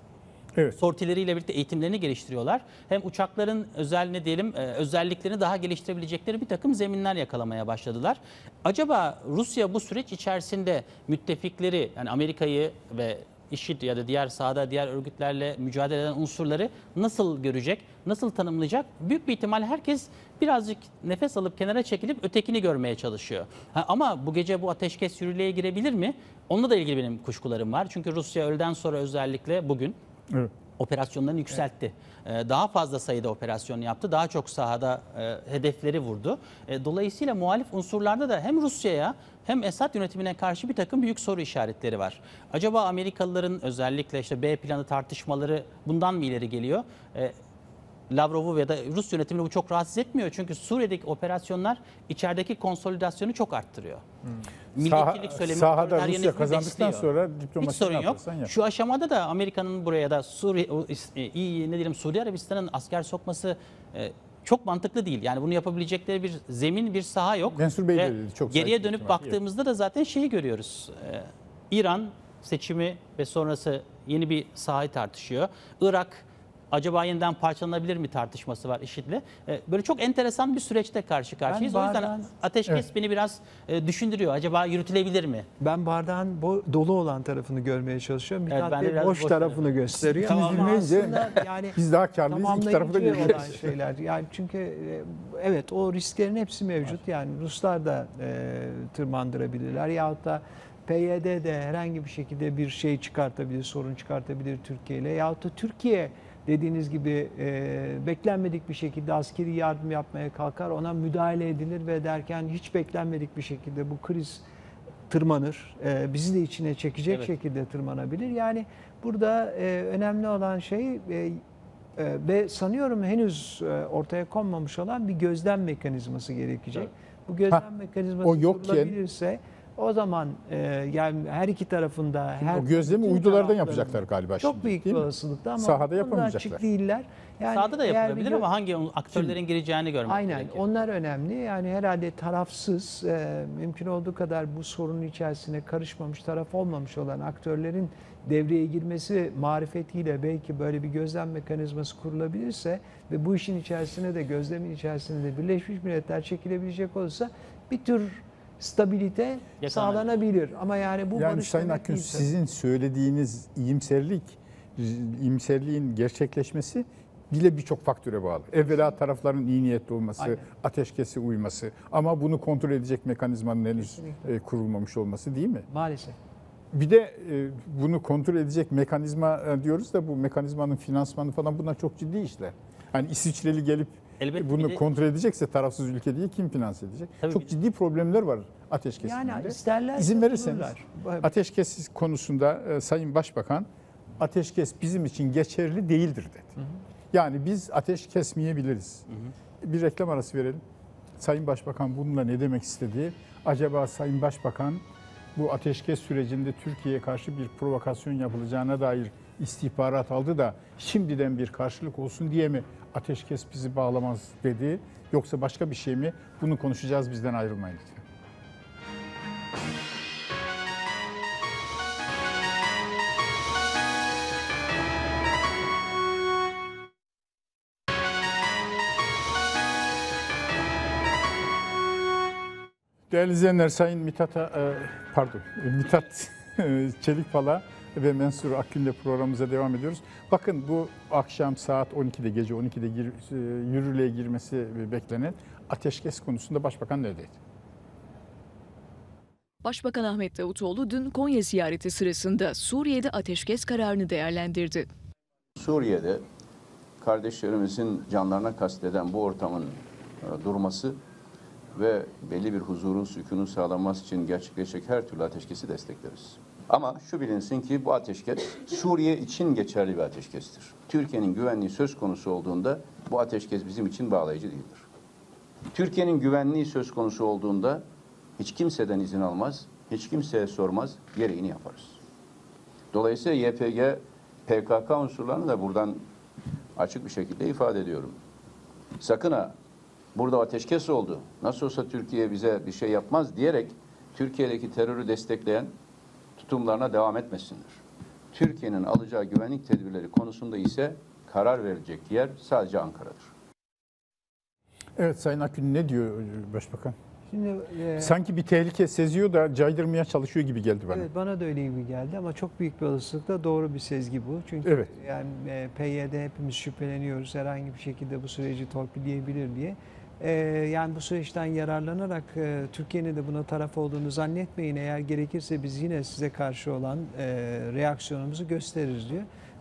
Evet. sortileriyle birlikte eğitimlerini geliştiriyorlar. Hem uçakların özel ne diyelim e, özelliklerini daha geliştirebilecekleri bir takım zeminler yakalamaya başladılar. Acaba Rusya bu süreç içerisinde müttefikleri, yani Amerika'yı ve IŞİD ya da diğer sahada diğer örgütlerle mücadele eden unsurları nasıl görecek, nasıl tanımlayacak? Büyük bir ihtimal herkes birazcık nefes alıp kenara çekilip ötekini görmeye çalışıyor. Ha, ama bu gece bu ateşkes yürürlüğe girebilir mi? Onunla da ilgili benim kuşkularım var. Çünkü Rusya öğleden sonra özellikle bugün Evet. operasyonlarını yükseltti. Evet. Daha fazla sayıda operasyon yaptı. Daha çok sahada e, hedefleri vurdu. E, dolayısıyla muhalif unsurlarda da hem Rusya'ya hem Esad yönetimine karşı bir takım büyük soru işaretleri var. Acaba Amerikalıların özellikle işte B planı tartışmaları bundan mı ileri geliyor? E, Lavrov'u ya da Rus yönetimini bu çok rahatsız etmiyor. Çünkü Suriye'deki operasyonlar içerideki konsolidasyonu çok arttırıyor. Hmm. Milliyetçilik söylemi, sahada Rusya kazandıktan sonra diplomasini hiç sorun yok. Yap. Şu aşamada da Amerika'nın buraya da Suriye, iyi ne diyelim Suudi Arabistan'ın asker sokması e, çok mantıklı değil. Yani bunu yapabilecekleri bir zemin, bir saha yok. Mansur Bey de dedi, çok geriye dönüp baktığımızda yok. Da zaten şeyi görüyoruz. Ee, İran seçimi ve sonrası yeni bir sahayı tartışıyor. Irak acaba yeniden parçalanabilir mi tartışması var IŞİD'le. Ee, böyle çok enteresan bir süreçte karşı karşıyayız. Ben o yüzden bardağın, ateşkes evet. beni biraz e, düşündürüyor. Acaba yürütülebilir mi? Ben bardağın dolu olan tarafını görmeye çalışıyorum. Evet, ben de boş, boş tarafını gösteriyor. Ama aslında yani biz daha karlıyız. İki tarafı da görüyoruz. Şeyler. Yani çünkü evet o risklerin hepsi mevcut. Yani Ruslar da e, tırmandırabilirler yahut da P Y D de herhangi bir şekilde bir şey çıkartabilir, sorun çıkartabilir Türkiye ile yahut da Türkiye dediğiniz gibi e, beklenmedik bir şekilde askeri yardım yapmaya kalkar, ona müdahale edilir ve derken hiç beklenmedik bir şekilde bu kriz tırmanır, e, bizi de içine çekecek evet. şekilde tırmanabilir. Yani burada e, önemli olan şey e, e, ve sanıyorum henüz e, ortaya konmamış olan bir gözlem mekanizması gerekecek. Evet. Bu gözlem ha, mekanizması kurulabilirse o zaman e, yani her iki tarafında her o gözlemi uydulardan yapacaklar galiba. Çok şimdi, büyük bir olasılıkla ama sahada yapamayacaklar. Açık değiller. Yani sahada da yapılabilir ama hangi aktörlerin şimdi, gireceğini görmek aynen, gerekiyor. Onlar önemli. Yani herhalde tarafsız, e, mümkün olduğu kadar bu sorunun içerisine karışmamış, taraf olmamış olan aktörlerin devreye girmesi marifetiyle belki böyle bir gözlem mekanizması kurulabilirse ve bu işin içerisine de gözlemin içerisinde de Birleşmiş Milletler çekilebilecek olursa bir tür stabilite sağlanabilir. Ama yani bu yani barış Sayın Akgün, sizin söylediğiniz iyimserlik, iyimserliğin gerçekleşmesi bile birçok faktöre bağlı. Evvela tarafların iyi niyetli olması, aynen. Ateşkesi uyması ama bunu kontrol edecek mekanizmanın henüz kesinlikle kurulmamış olması değil mi? Maalesef. Bir de bunu kontrol edecek mekanizma diyoruz da bu mekanizmanın finansmanı falan bunlar çok ciddi işler. Hani İsviçreli gelip elbette bunu de, kontrol edecekse tarafsız ülke diye kim finanse edecek? Çok bir, ciddi problemler var ateşkesinde. Yani isterler İzin verirseniz ateşkes konusunda e, Sayın Başbakan ateşkes bizim için geçerli değildir dedi. Hı hı. Yani biz ateş kesmeyebiliriz. Hı hı. Bir reklam arası verelim. Sayın Başbakan bununla ne demek istediği. Acaba Sayın Başbakan bu ateşkes sürecinde Türkiye'ye karşı bir provokasyon yapılacağına dair istihbarat aldı da şimdiden bir karşılık olsun diye mi ateşkes bizi bağlamaz dedi, yoksa başka bir şey mi? Bunu konuşacağız, bizden ayrılmayın lütfen. Değerli izleyenler, Sayın Mithat'a, pardon, Mithat Çelikpal'a ve Mansur Akgün'le programımıza devam ediyoruz. Bakın bu akşam saat on ikide, gece on ikide gir, yürürlüğe girmesi beklenen ateşkes konusunda Başbakan neredeydi? Başbakan Ahmet Davutoğlu dün Konya ziyareti sırasında Suriye'de ateşkes kararını değerlendirdi. Suriye'de kardeşlerimizin canlarına kasteden bu ortamın durması ve belli bir huzurun, sükunun sağlanması için gerçekleşecek her türlü ateşkesi destekleriz. Ama şu bilinsin ki bu ateşkes Suriye için geçerli bir ateşkestir. Türkiye'nin güvenliği söz konusu olduğunda bu ateşkes bizim için bağlayıcı değildir. Türkiye'nin güvenliği söz konusu olduğunda hiç kimseden izin almaz, hiç kimseye sormaz, gereğini yaparız. Dolayısıyla Y P G, P K K unsurlarını da buradan açık bir şekilde ifade ediyorum. Sakın ha, burada ateşkes oldu, nasıl olsa Türkiye bize bir şey yapmaz diyerek Türkiye'deki terörü destekleyen tutumlarına devam etmesinler. Türkiye'nin alacağı güvenlik tedbirleri konusunda ise karar verecek yer sadece Ankara'dır. Evet, Sayın Akgün ne diyor Başbakan? Şimdi, e, sanki bir tehlike seziyor da caydırmaya çalışıyor gibi geldi bana. Evet, bana da öyle gibi geldi ama çok büyük bir olasılıkla doğru bir sezgi bu. Çünkü evet. yani e, P Y D hepimiz şüpheleniyoruz herhangi bir şekilde bu süreci torpilleyebilir diye. E, yani bu süreçten yararlanarak e, Türkiye'nin de buna taraf olduğunu zannetmeyin. Eğer gerekirse biz yine size karşı olan e, reaksiyonumuzu gösteririz diyor.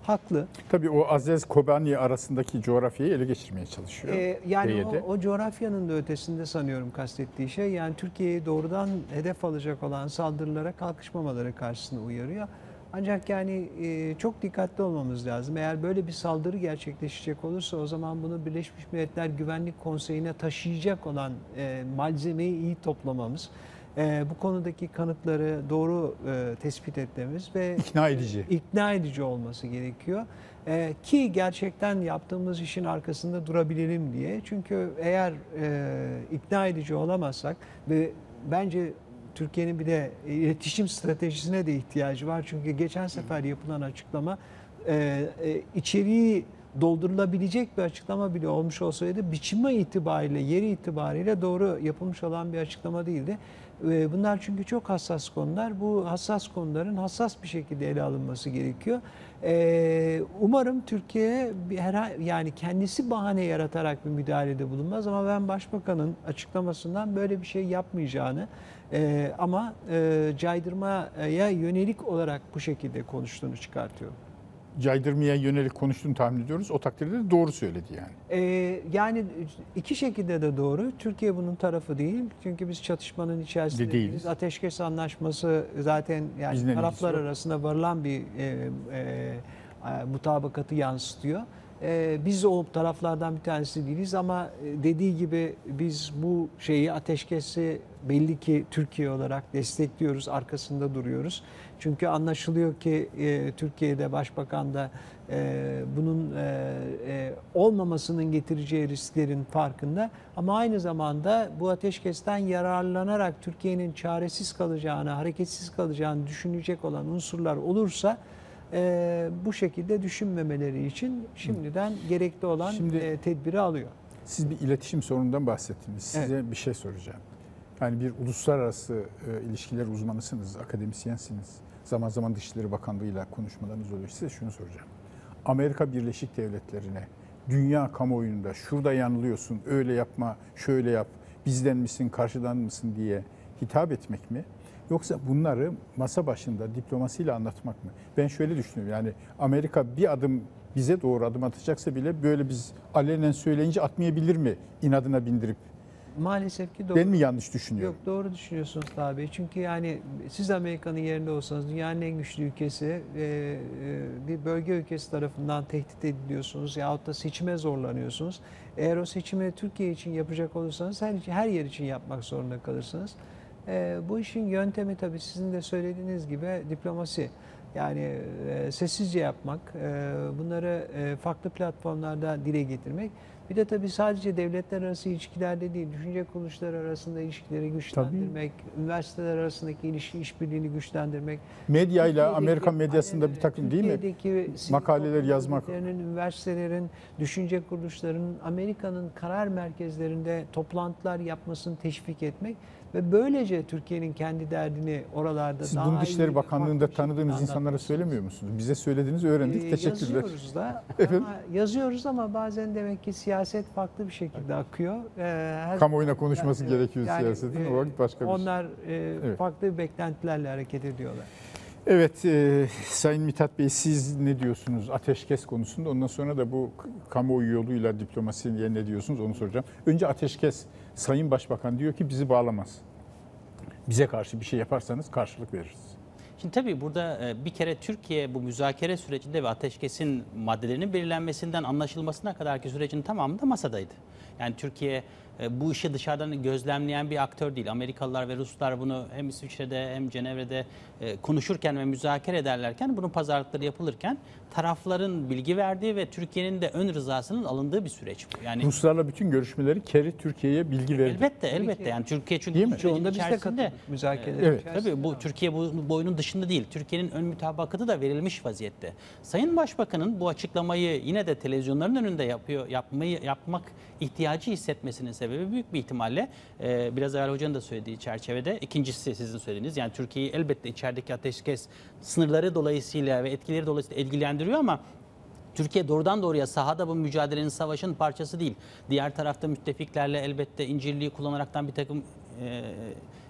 haklı. Tabii o Azez Kobani arasındaki coğrafyayı ele geçirmeye çalışıyor. Ee, yani heyeti. o, o coğrafyanın da ötesinde sanıyorum kastettiği şey, yani Türkiye'yi doğrudan hedef alacak olan saldırılara kalkışmamaları karşısında uyarıyor. Ancak yani e, çok dikkatli olmamız lazım. Eğer böyle bir saldırı gerçekleşecek olursa o zaman bunu Birleşmiş Milletler Güvenlik Konseyi'ne taşıyacak olan e, malzemeyi iyi toplamamız, e, bu konudaki kanıtları doğru e, tespit etmemiz ve İkna edici. ikna edici olması gerekiyor. Ee, ki gerçekten yaptığımız işin arkasında durabilelim diye. Çünkü eğer e, ikna edici olamazsak ve bence Türkiye'nin bir de iletişim stratejisine de ihtiyacı var. Çünkü geçen sefer yapılan açıklama e, e, içeriği doldurulabilecek bir açıklama bile olmuş olsaydı biçimi itibariyle, yeri itibariyle doğru yapılmış olan bir açıklama değildi. Bunlar çünkü çok hassas konular. Bu hassas konuların hassas bir şekilde ele alınması gerekiyor. Umarım Türkiye bir her yani kendisi bahane yaratarak bir müdahalede bulunmaz ama ben Başbakanın açıklamasından böyle bir şey yapmayacağını ama caydırmaya yönelik olarak bu şekilde konuştuğunu çıkartıyorum. Caydırmaya yönelik konuştuğunu tahmin ediyoruz. O takdirde de doğru söyledi yani. Ee, yani iki şekilde de doğru. Türkiye bunun tarafı değil. Çünkü biz çatışmanın içerisinde De değiliz. değiliz. Ateşkes anlaşması zaten yani Bizden taraflar ilgisi yok. arasında varılan bir e, e, mutabakatı yansıtıyor. E, biz o taraflardan bir tanesi değiliz ama dediği gibi biz bu şeyi, ateşkesi belli ki Türkiye olarak destekliyoruz, arkasında duruyoruz. Çünkü anlaşılıyor ki e, Türkiye'de Başbakan da e, bunun e, e, olmamasının getireceği risklerin farkında. Ama aynı zamanda bu ateşkesten yararlanarak Türkiye'nin çaresiz kalacağını, hareketsiz kalacağını düşünecek olan unsurlar olursa e, bu şekilde düşünmemeleri için şimdiden gerekli olan Şimdi, e, tedbiri alıyor. Siz bir iletişim sorunundan bahsettiniz. Size Evet. bir şey soracağım. Yani bir uluslararası e, ilişkiler uzmanısınız, akademisyensiniz. Zaman zaman Dışişleri Bakanlığı'yla konuşmalarınız oluyor. Size şunu soracağım. Amerika Birleşik Devletleri'ne dünya kamuoyunda şurada yanılıyorsun, öyle yapma, şöyle yap, bizden misin, karşıdan mısın diye hitap etmek mi? Yoksa bunları masa başında diplomasiyle anlatmak mı? Ben şöyle düşünüyorum, yani Amerika bir adım bize doğru adım atacaksa bile böyle biz alenen söyleyince atmayabilir mi inadına bindirip? Maalesef ki doğru. Ben mi yanlış düşünüyorum? Yok, doğru düşünüyorsunuz tabii. Çünkü yani siz Amerika'nın yerinde olsanız dünyanın en güçlü ülkesi, e, e, bir bölge ülkesi tarafından tehdit ediliyorsunuz yahut da seçime zorlanıyorsunuz. Eğer o seçimi Türkiye için yapacak olursanız her, her yer için yapmak zorunda kalırsınız. E, bu işin yöntemi tabii sizin de söylediğiniz gibi diplomasi. Yani e, sessizce yapmak, e, bunları e, farklı platformlarda dile getirmek. Bir de tabii sadece devletler arası ilişkilerde değil, düşünce kuruluşları arasında ilişkileri güçlendirmek, tabii. üniversiteler arasındaki ilişki işbirliğini güçlendirmek. Medyayla, Amerikan medyasında bir takım değil mi? Makaleler yazmak. Üniversitelerin, düşünce kuruluşlarının, Amerika'nın karar merkezlerinde toplantılar yapmasını teşvik etmek ve böylece Türkiye'nin kendi derdini oralarda Siz daha bunu Dışişleri iyi, Bakanlığı'nda farklı tanıdığınız şekilde insanlara söylemiyor musunuz? Bize söylediğiniz, öğrendik. Ee, Teşekkürler. Yazıyoruz da ama, yazıyoruz ama bazen demek ki siyaset farklı bir şekilde akıyor. Ee, her Kamuoyuna konuşması yani, gerekiyor yani, siyasetin. e, O vakit başka bir şey. Onlar e, Evet. farklı beklentilerle hareket ediyorlar. Evet, e, Sayın Mithat Bey, siz ne diyorsunuz ateşkes konusunda? Ondan sonra da bu kamuoyu yoluyla diplomasiye ne diyorsunuz onu soracağım. Önce ateşkes. Sayın Başbakan diyor ki bizi bağlamaz. Bize karşı bir şey yaparsanız karşılık veririz. Şimdi tabii burada bir kere Türkiye bu müzakere sürecinde ve ateşkesin maddelerinin belirlenmesinden anlaşılmasına kadarki sürecin tamamında masadaydı. Yani Türkiye bu işi dışarıdan gözlemleyen bir aktör değil. Amerikalılar ve Ruslar bunu hem İsviçre'de hem Cenevre'de konuşurken ve müzakere ederlerken bunun pazarlıkları yapılırken tarafların bilgi verdiği ve Türkiye'nin de ön rızasının alındığı bir süreç bu. Yani Ruslarla bütün görüşmeleri Kerry Türkiye'ye bilgi verdi. Elbette, elbette. Yani Türkiye çünkü Değil mi? bu sürecin Çoğunda biz de içerisinde katıldık müzakerelere. Evet. tabii bu Türkiye bu boyunun dışında değil. Türkiye'nin ön mütabakatı da verilmiş vaziyette. Sayın Başbakan'ın bu açıklamayı yine de televizyonların önünde yapıyor, yapmayı yapmak ihtiyacı hissetmesinin sebebi büyük bir ihtimalle e, biraz evvel hocanın da söylediği çerçevede, ikincisi sizin söylediğiniz, yani Türkiye'yi elbette içerideki ateşkes sınırları dolayısıyla ve etkileri dolayısıyla ilgilendiriyor ama Türkiye doğrudan doğruya sahada bu mücadelenin, savaşın parçası değil. Diğer tarafta müttefiklerle elbette incirliği kullanaraktan bir takım e,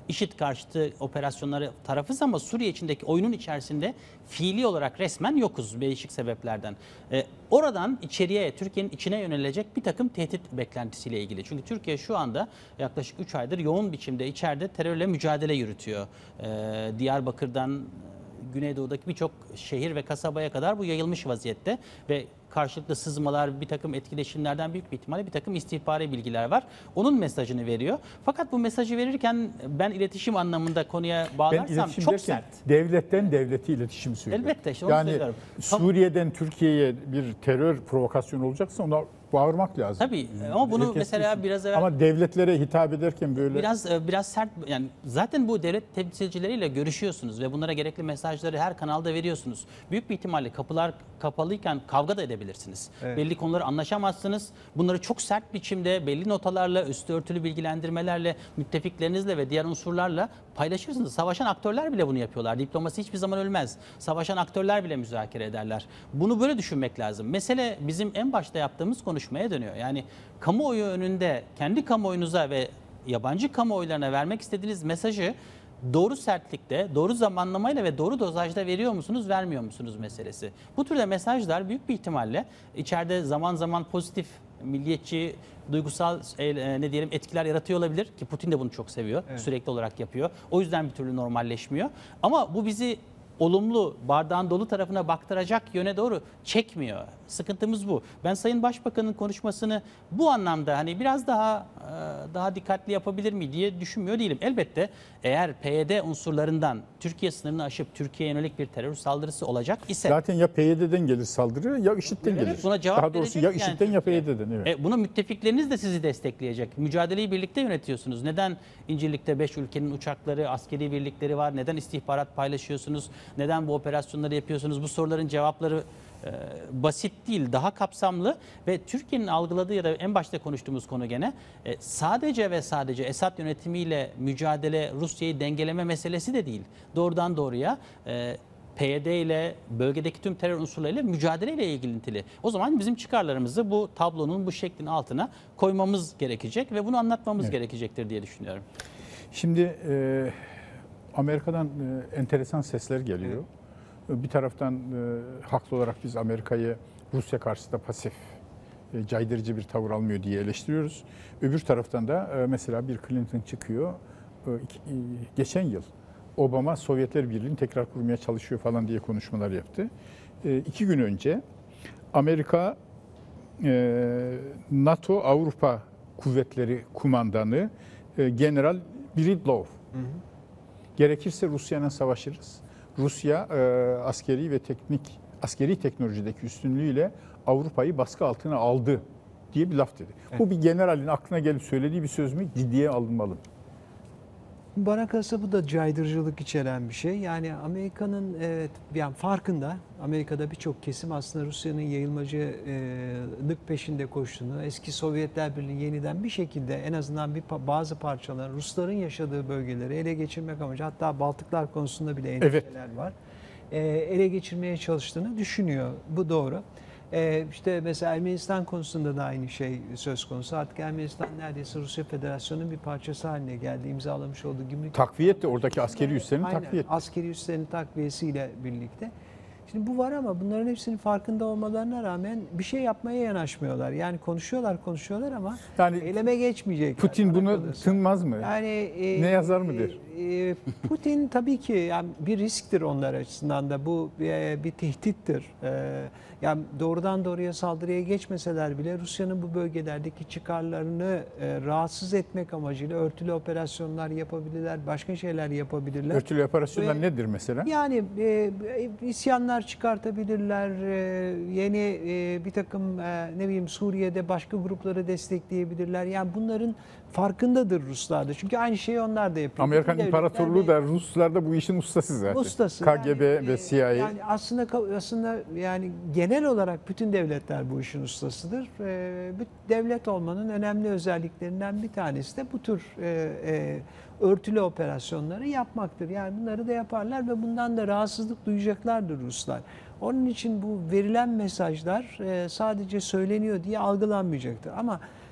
IŞİD karşıtı operasyonları tarafız ama Suriye içindeki oyunun içerisinde fiili olarak resmen yokuz değişik sebeplerden. E, oradan içeriye, Türkiye'nin içine yönelecek bir takım tehdit beklentisiyle ilgili. Çünkü Türkiye şu anda yaklaşık üç aydır yoğun biçimde içeride terörle mücadele yürütüyor. E, Diyarbakır'dan Güneydoğu'daki birçok şehir ve kasabaya kadar bu yayılmış vaziyette ve karşılıklı sızmalar, bir takım etkileşimlerden büyük bir ihtimalle bir takım istihbari bilgiler var. Onun mesajını veriyor. Fakat bu mesajı verirken ben iletişim anlamında konuya Ben bağlarsam iletişim çok derken sert. devletten devlete iletişim söylüyorum. Elbette işte onu yani söylüyorum. Suriye'den Türkiye'ye bir terör provokasyonu olacaksa ona bağırmak lazım. Tabii ama bunu Herkes mesela bilsin. biraz evvel Ama devletlere hitap ederken böyle Biraz biraz sert, yani zaten bu devlet temsilcileriyle görüşüyorsunuz ve bunlara gerekli mesajları her kanalda veriyorsunuz. Büyük bir ihtimalle kapılar kapalıyken kavga da edebilirsiniz. Evet. Belli konuları anlaşamazsınız. Bunları çok sert biçimde belli notalarla, üstü örtülü bilgilendirmelerle, müttefiklerinizle ve diğer unsurlarla paylaşırsınız. Savaşan aktörler bile bunu yapıyorlar. Diplomasi hiçbir zaman ölmez. Savaşan aktörler bile müzakere ederler. Bunu böyle düşünmek lazım. Mesele bizim en başta yaptığımız konuşmaya dönüyor. Yani kamuoyu önünde kendi kamuoyunuza ve yabancı kamuoylarına vermek istediğiniz mesajı doğru sertlikte, doğru zamanlamayla ve doğru dozajda veriyor musunuz, vermiyor musunuz meselesi. Bu türde mesajlar büyük bir ihtimalle içeride zaman zaman pozitif, milliyetçi, duygusal e, ne diyelim etkiler yaratıyor olabilir ki Putin de bunu çok seviyor. Evet. Sürekli olarak yapıyor. O yüzden bir türlü normalleşmiyor. Ama bu bizi olumlu, bardağın dolu tarafına baktıracak yöne doğru çekmiyor. Sıkıntımız bu. Ben Sayın Başbakan'ın konuşmasını bu anlamda hani biraz daha daha dikkatli yapabilir mi diye düşünmüyor değilim. Elbette eğer P Y D unsurlarından Türkiye sınırını aşıp Türkiye'ye yönelik bir terör saldırısı olacak ise zaten ya P Y D'den gelir saldırı ya IŞİD'den Evet, gelir. buna cevap Daha doğrusu verecek ya yani IŞİD'den ya P Y D'den. Evet. E, buna müttefikleriniz de sizi destekleyecek. Mücadeleyi birlikte yönetiyorsunuz. Neden İncirlik'te beş ülkenin uçakları, askeri birlikleri var? Neden istihbarat paylaşıyorsunuz? Neden bu operasyonları yapıyorsunuz? Bu soruların cevapları e, basit değil, daha kapsamlı ve Türkiye'nin algıladığı ya da en başta konuştuğumuz konu gene e, sadece ve sadece Esad yönetimiyle mücadele, Rusya'yı dengeleme meselesi de değil. Doğrudan doğruya e, P Y D ile bölgedeki tüm terör unsurlarıyla mücadeleyle ilgilintili. O zaman bizim çıkarlarımızı bu tablonun bu şeklin altına koymamız gerekecek ve bunu anlatmamız Evet. gerekecektir diye düşünüyorum. Şimdi e, Amerika'dan e, enteresan sesler geliyor. Bir taraftan e, haklı olarak biz Amerika'yı Rusya karşısında pasif, e, caydırıcı bir tavır almıyor diye eleştiriyoruz. Öbür taraftan da e, mesela bir Clinton çıkıyor. E, iki, e, geçen yıl Obama Sovyetler Birliği'ni tekrar kurmaya çalışıyor falan diye konuşmalar yaptı. E, iki gün önce Amerika e, NATO Avrupa Kuvvetleri Kumandanı e, General Breedlove, hı hı. gerekirse Rusya'yla savaşırız. Rusya e, askeri ve teknik askeri teknolojideki üstünlüğüyle Avrupa'yı baskı altına aldı diye bir laf dedi. Evet. Bu bir generalin aklına gelip söylediği bir söz mü? Ciddiye alınmalı. Bana kalırsa bu da caydırıcılık içeren bir şey. Yani Amerika'nın evet yani farkında. Amerika'da birçok kesim aslında Rusya'nın yayılmacılık peşinde koştuğunu, eski Sovyetler Birliği yeniden bir şekilde en azından bir bazı parçalar Rusların yaşadığı bölgeleri ele geçirmek amacı, hatta Baltıklar konusunda bile endişeler evet. var. Ee, ele geçirmeye çalıştığını düşünüyor. Bu doğru. Ee, işte mesela Ermenistan konusunda da aynı şey söz konusu. Artık Ermenistan neredeyse Rusya Federasyonu'nun bir parçası haline geldi. İmzalamış olduğu gümrük takviye de oradaki askeri üslerin Aynen, takviye. Askeri üslerin takviyesiyle birlikte. Şimdi bu var ama bunların hepsinin farkında olmalarına rağmen bir şey yapmaya yanaşmıyorlar. Yani konuşuyorlar konuşuyorlar ama yani eyleme geçmeyecekler. Putin bunu tınmaz mı? Yani e, ne yazar mı der? E, Putin tabii ki yani bir risktir onlar açısından da, bu e, bir tehdittir. E, yani doğrudan doğruya saldırıya geçmeseler bile Rusya'nın bu bölgelerdeki çıkarlarını e, rahatsız etmek amacıyla örtülü operasyonlar yapabilirler, başka şeyler yapabilirler. Örtülü operasyonlar Ve, nedir mesela? Yani e, isyanlar çıkartabilirler, e, yeni e, bir takım e, ne bileyim Suriye'de başka grupları destekleyebilirler. Yani bunların farkındadır Ruslar da. Çünkü aynı şeyi onlar da yapıyor. Amerikan Bütün İmparatorluğu devletler da Ruslar da bu işin ustası zaten. Ustası. K G B yani, ve C I A. Yani aslında aslında yani genel olarak bütün devletler bu işin ustasıdır. Ee, devlet olmanın önemli özelliklerinden bir tanesi de bu tür e, e, örtülü operasyonları yapmaktır. Yani bunları da yaparlar ve bundan da rahatsızlık duyacaklardır Ruslar. Onun için bu verilen mesajlar e, sadece söyleniyor diye algılanmayacaktır. Ama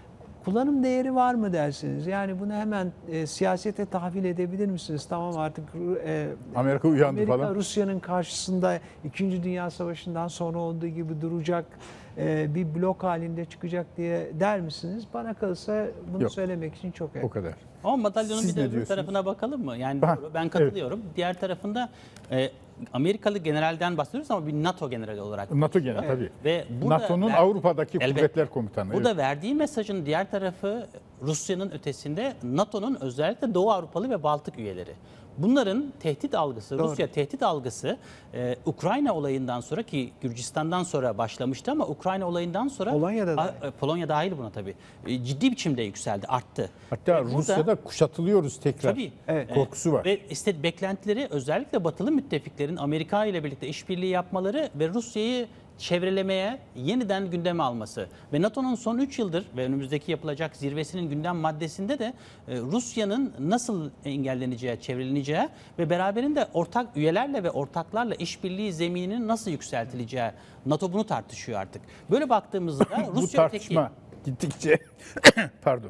kullanım değeri var mı dersiniz? Yani bunu hemen e, siyasete tahvil edebilir misiniz? Tamam artık e, Amerika uyandı Amerika falan. Rusya'nın karşısında İkinci Dünya Savaşı'ndan sonra olduğu gibi duracak, e, bir blok halinde çıkacak diye der misiniz? Bana kalırsa bunu Yok. söylemek için çok erken. O kadar. Ama madalyonun Siz bir de ne öbür diyorsunuz? tarafına bakalım mı? Yani Ha, doğru, ben katılıyorum. Diğer tarafında e, Amerikalı generalden bahsediyoruz ama bir NATO generali olarak. NATO genel tabii. Ve burada NATO'nun ver- Avrupa'daki Elbette. kuvvetler komutanı. Burada evet. verdiği mesajın diğer tarafı Rusya'nın ötesinde NATO'nun özellikle Doğu Avrupalı ve Baltık üyeleri. Bunların tehdit algısı, Doğru. Rusya tehdit algısı e, Ukrayna olayından sonra, ki Gürcistan'dan sonra başlamıştı ama Ukrayna olayından sonra Polonya'da da. A- Polonya dahil buna tabii. E, ciddi biçimde yükseldi, arttı. Hatta Ve burada- Rusya'da kuşatılıyoruz tekrar. Tabii. Evet. Korkusu var. Ve işte beklentileri özellikle batılı müttefiklerin Amerika ile birlikte işbirliği yapmaları ve Rusya'yı çevrelemeye, yeniden gündeme alması. Ve NATO'nun son üç yıldır ve önümüzdeki yapılacak zirvesinin gündem maddesinde de e, Rusya'nın nasıl engelleneceği, çevrileneceği ve beraberinde ortak üyelerle ve ortaklarla işbirliği zemininin nasıl yükseltileceği, NATO bunu tartışıyor artık. Böyle baktığımızda Bu Rusya öteki... tartışma gittikçe pardon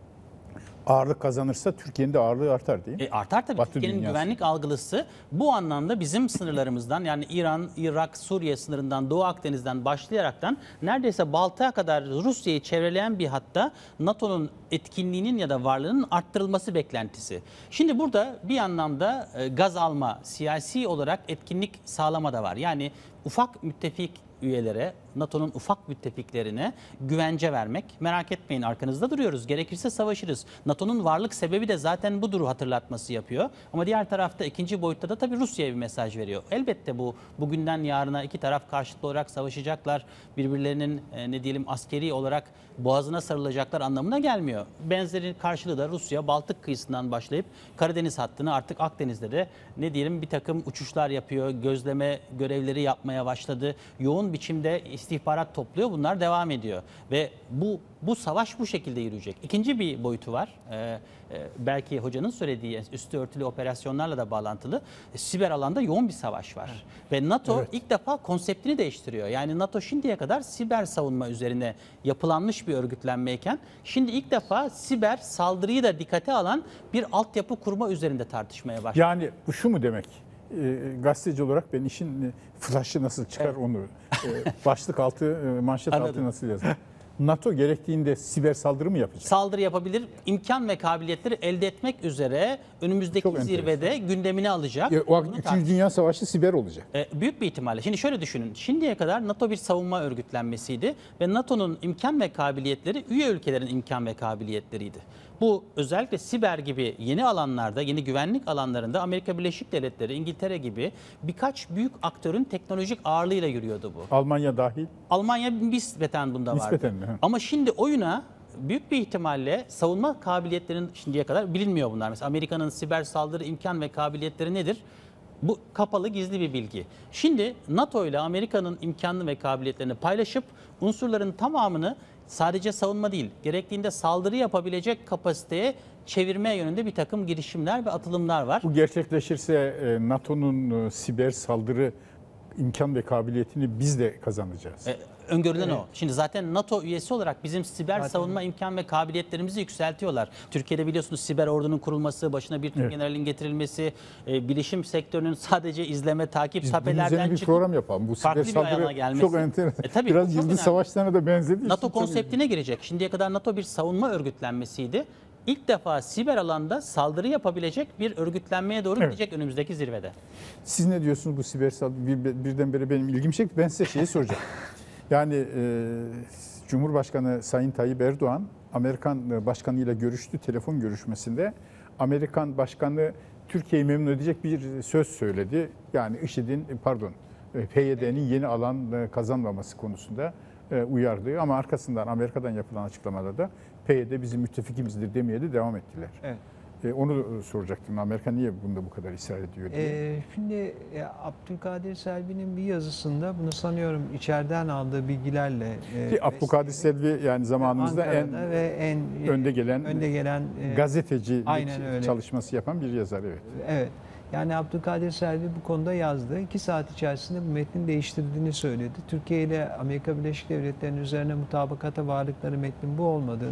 ağırlık kazanırsa Türkiye'nin de ağırlığı artar değil mi? E, artar tabii. Batı Türkiye'nin dünyası. güvenlik algısı bu anlamda bizim sınırlarımızdan, yani İran, Irak, Suriye sınırından, Doğu Akdeniz'den başlayaraktan neredeyse Baltık'a kadar Rusya'yı çevreleyen bir hatta NATO'nun etkinliğinin ya da varlığının arttırılması beklentisi. Şimdi burada bir anlamda e, gaz alma, siyasi olarak etkinlik sağlama da var. Yani ufak müttefik üyelere, NATO'nun ufak müttefiklerine güvence vermek. Merak etmeyin, arkanızda duruyoruz. Gerekirse savaşırız. NATO'nun varlık sebebi de zaten budur hatırlatması yapıyor. Ama diğer tarafta ikinci boyutta da tabii Rusya'ya bir mesaj veriyor. Elbette bu bugünden yarına iki taraf karşılıklı olarak savaşacaklar. Birbirlerinin e, ne diyelim askeri olarak boğazına sarılacaklar anlamına gelmiyor. Benzeri karşılığı da Rusya Baltık kıyısından başlayıp Karadeniz hattını artık Akdeniz'de de ne diyelim bir takım uçuşlar yapıyor. Gözleme görevleri yapmaya başladı. Yoğun biçimde istihbarat topluyor. Bunlar devam ediyor. Ve bu bu savaş bu şekilde yürüyecek. İkinci bir boyutu var. Ee, e, belki hocanın söylediği üstü örtülü operasyonlarla da bağlantılı. E, siber alanda yoğun bir savaş var. Evet. Ve NATO Evet. ilk defa konseptini değiştiriyor. Yani NATO şimdiye kadar siber savunma üzerine yapılanmış bir örgütlenmeyken şimdi ilk defa siber saldırıyı da dikkate alan bir altyapı kurma üzerinde tartışmaya başladı. Yani bu şu mu demek? E, gazeteci olarak ben işin e, flaşı nasıl çıkar Evet. onu, e, başlık altı, e, manşet altı Anladım. nasıl yazar? NATO gerektiğinde siber saldırı mı yapacak? Saldırı yapabilir, imkan ve kabiliyetleri elde etmek üzere önümüzdeki Çok zirvede gündemini alacak. E, o Bunu Üçüncü tartışacak. Dünya Savaşı siber olacak. E, büyük bir ihtimalle. Şimdi şöyle düşünün. Şimdiye kadar NATO bir savunma örgütlenmesiydi ve NATO'nun imkan ve kabiliyetleri üye ülkelerin imkan ve kabiliyetleriydi. Bu özellikle siber gibi yeni alanlarda, yeni güvenlik alanlarında Amerika Birleşik Devletleri, İngiltere gibi birkaç büyük aktörün teknolojik ağırlığıyla yürüyordu bu. Almanya dahil. Almanya nispeten bunda vardı. Nispeten mi? Hı. Ama şimdi oyuna büyük bir ihtimalle savunma kabiliyetlerinin şimdiye kadar bilinmiyor bunlar. Mesela Amerika'nın siber saldırı imkan ve kabiliyetleri nedir? Bu kapalı, gizli bir bilgi. Şimdi NATO ile Amerika'nın imkanını ve kabiliyetlerini paylaşıp unsurların tamamını sadece savunma değil, gerektiğinde saldırı yapabilecek kapasiteye çevirmeye yönünde bir takım girişimler ve atılımlar var. Bu gerçekleşirse e, NATO'nun e, siber saldırı imkan ve kabiliyetini biz de kazanacağız. E, öngörülen o. Şimdi zaten NATO üyesi olarak bizim siber Zaten. savunma imkan ve kabiliyetlerimizi yükseltiyorlar. Türkiye'de biliyorsunuz siber ordunun kurulması, başına bir Türk Evet. generalin getirilmesi, e, bilişim sektörünün sadece izleme, takip, Biz bunun üzerine tapelerden bir çıkıp program yapalım. Bu siber farklı bir alana saldırı gelmesi. çok enteresan. E, tabii, Biraz bu çok yıldız önemli. savaşlarına da benzediği NATO için çok konseptine girecek. Şimdiye kadar NATO bir savunma örgütlenmesiydi. İlk defa siber alanda saldırı yapabilecek bir örgütlenmeye doğru Evet. gidecek önümüzdeki zirvede. Siz ne diyorsunuz bu siber saldırı? Bir, birdenbire benim ilgimi çekti. Ben size şeyi soracağım. Yani e, Cumhurbaşkanı Sayın Tayyip Erdoğan Amerikan Başkanı ile görüştü telefon görüşmesinde. Amerikan Başkanı Türkiye'yi memnun edecek bir söz söyledi. Yani IŞİD'in pardon P Y D'nin yeni alan kazanmaması konusunda uyardı. Ama arkasından Amerika'dan yapılan açıklamada da P Y D bizim müttefikimizdir demeye de devam ettiler. Evet. E, onu soracaktım. Amerika niye bunda bu kadar ısrar ediyor diye. Ee, şimdi e, Abdülkadir Selvi'nin bir yazısında bunu sanıyorum içeriden aldığı bilgilerle e, Ki Abdülkadir Selvi yani zamanımızda en Ankara'da ve en önde gelen önde gelen e, gazeteci aynen öyle. çalışması yapan bir yazar, evet. Evet. Yani Abdülkadir Selvi bu konuda yazdı. İki saat içerisinde bu metnin değiştirdiğini söyledi. Türkiye ile Amerika Birleşik Devletleri'nin üzerine mutabakata vardıkları metnin bu olmadığını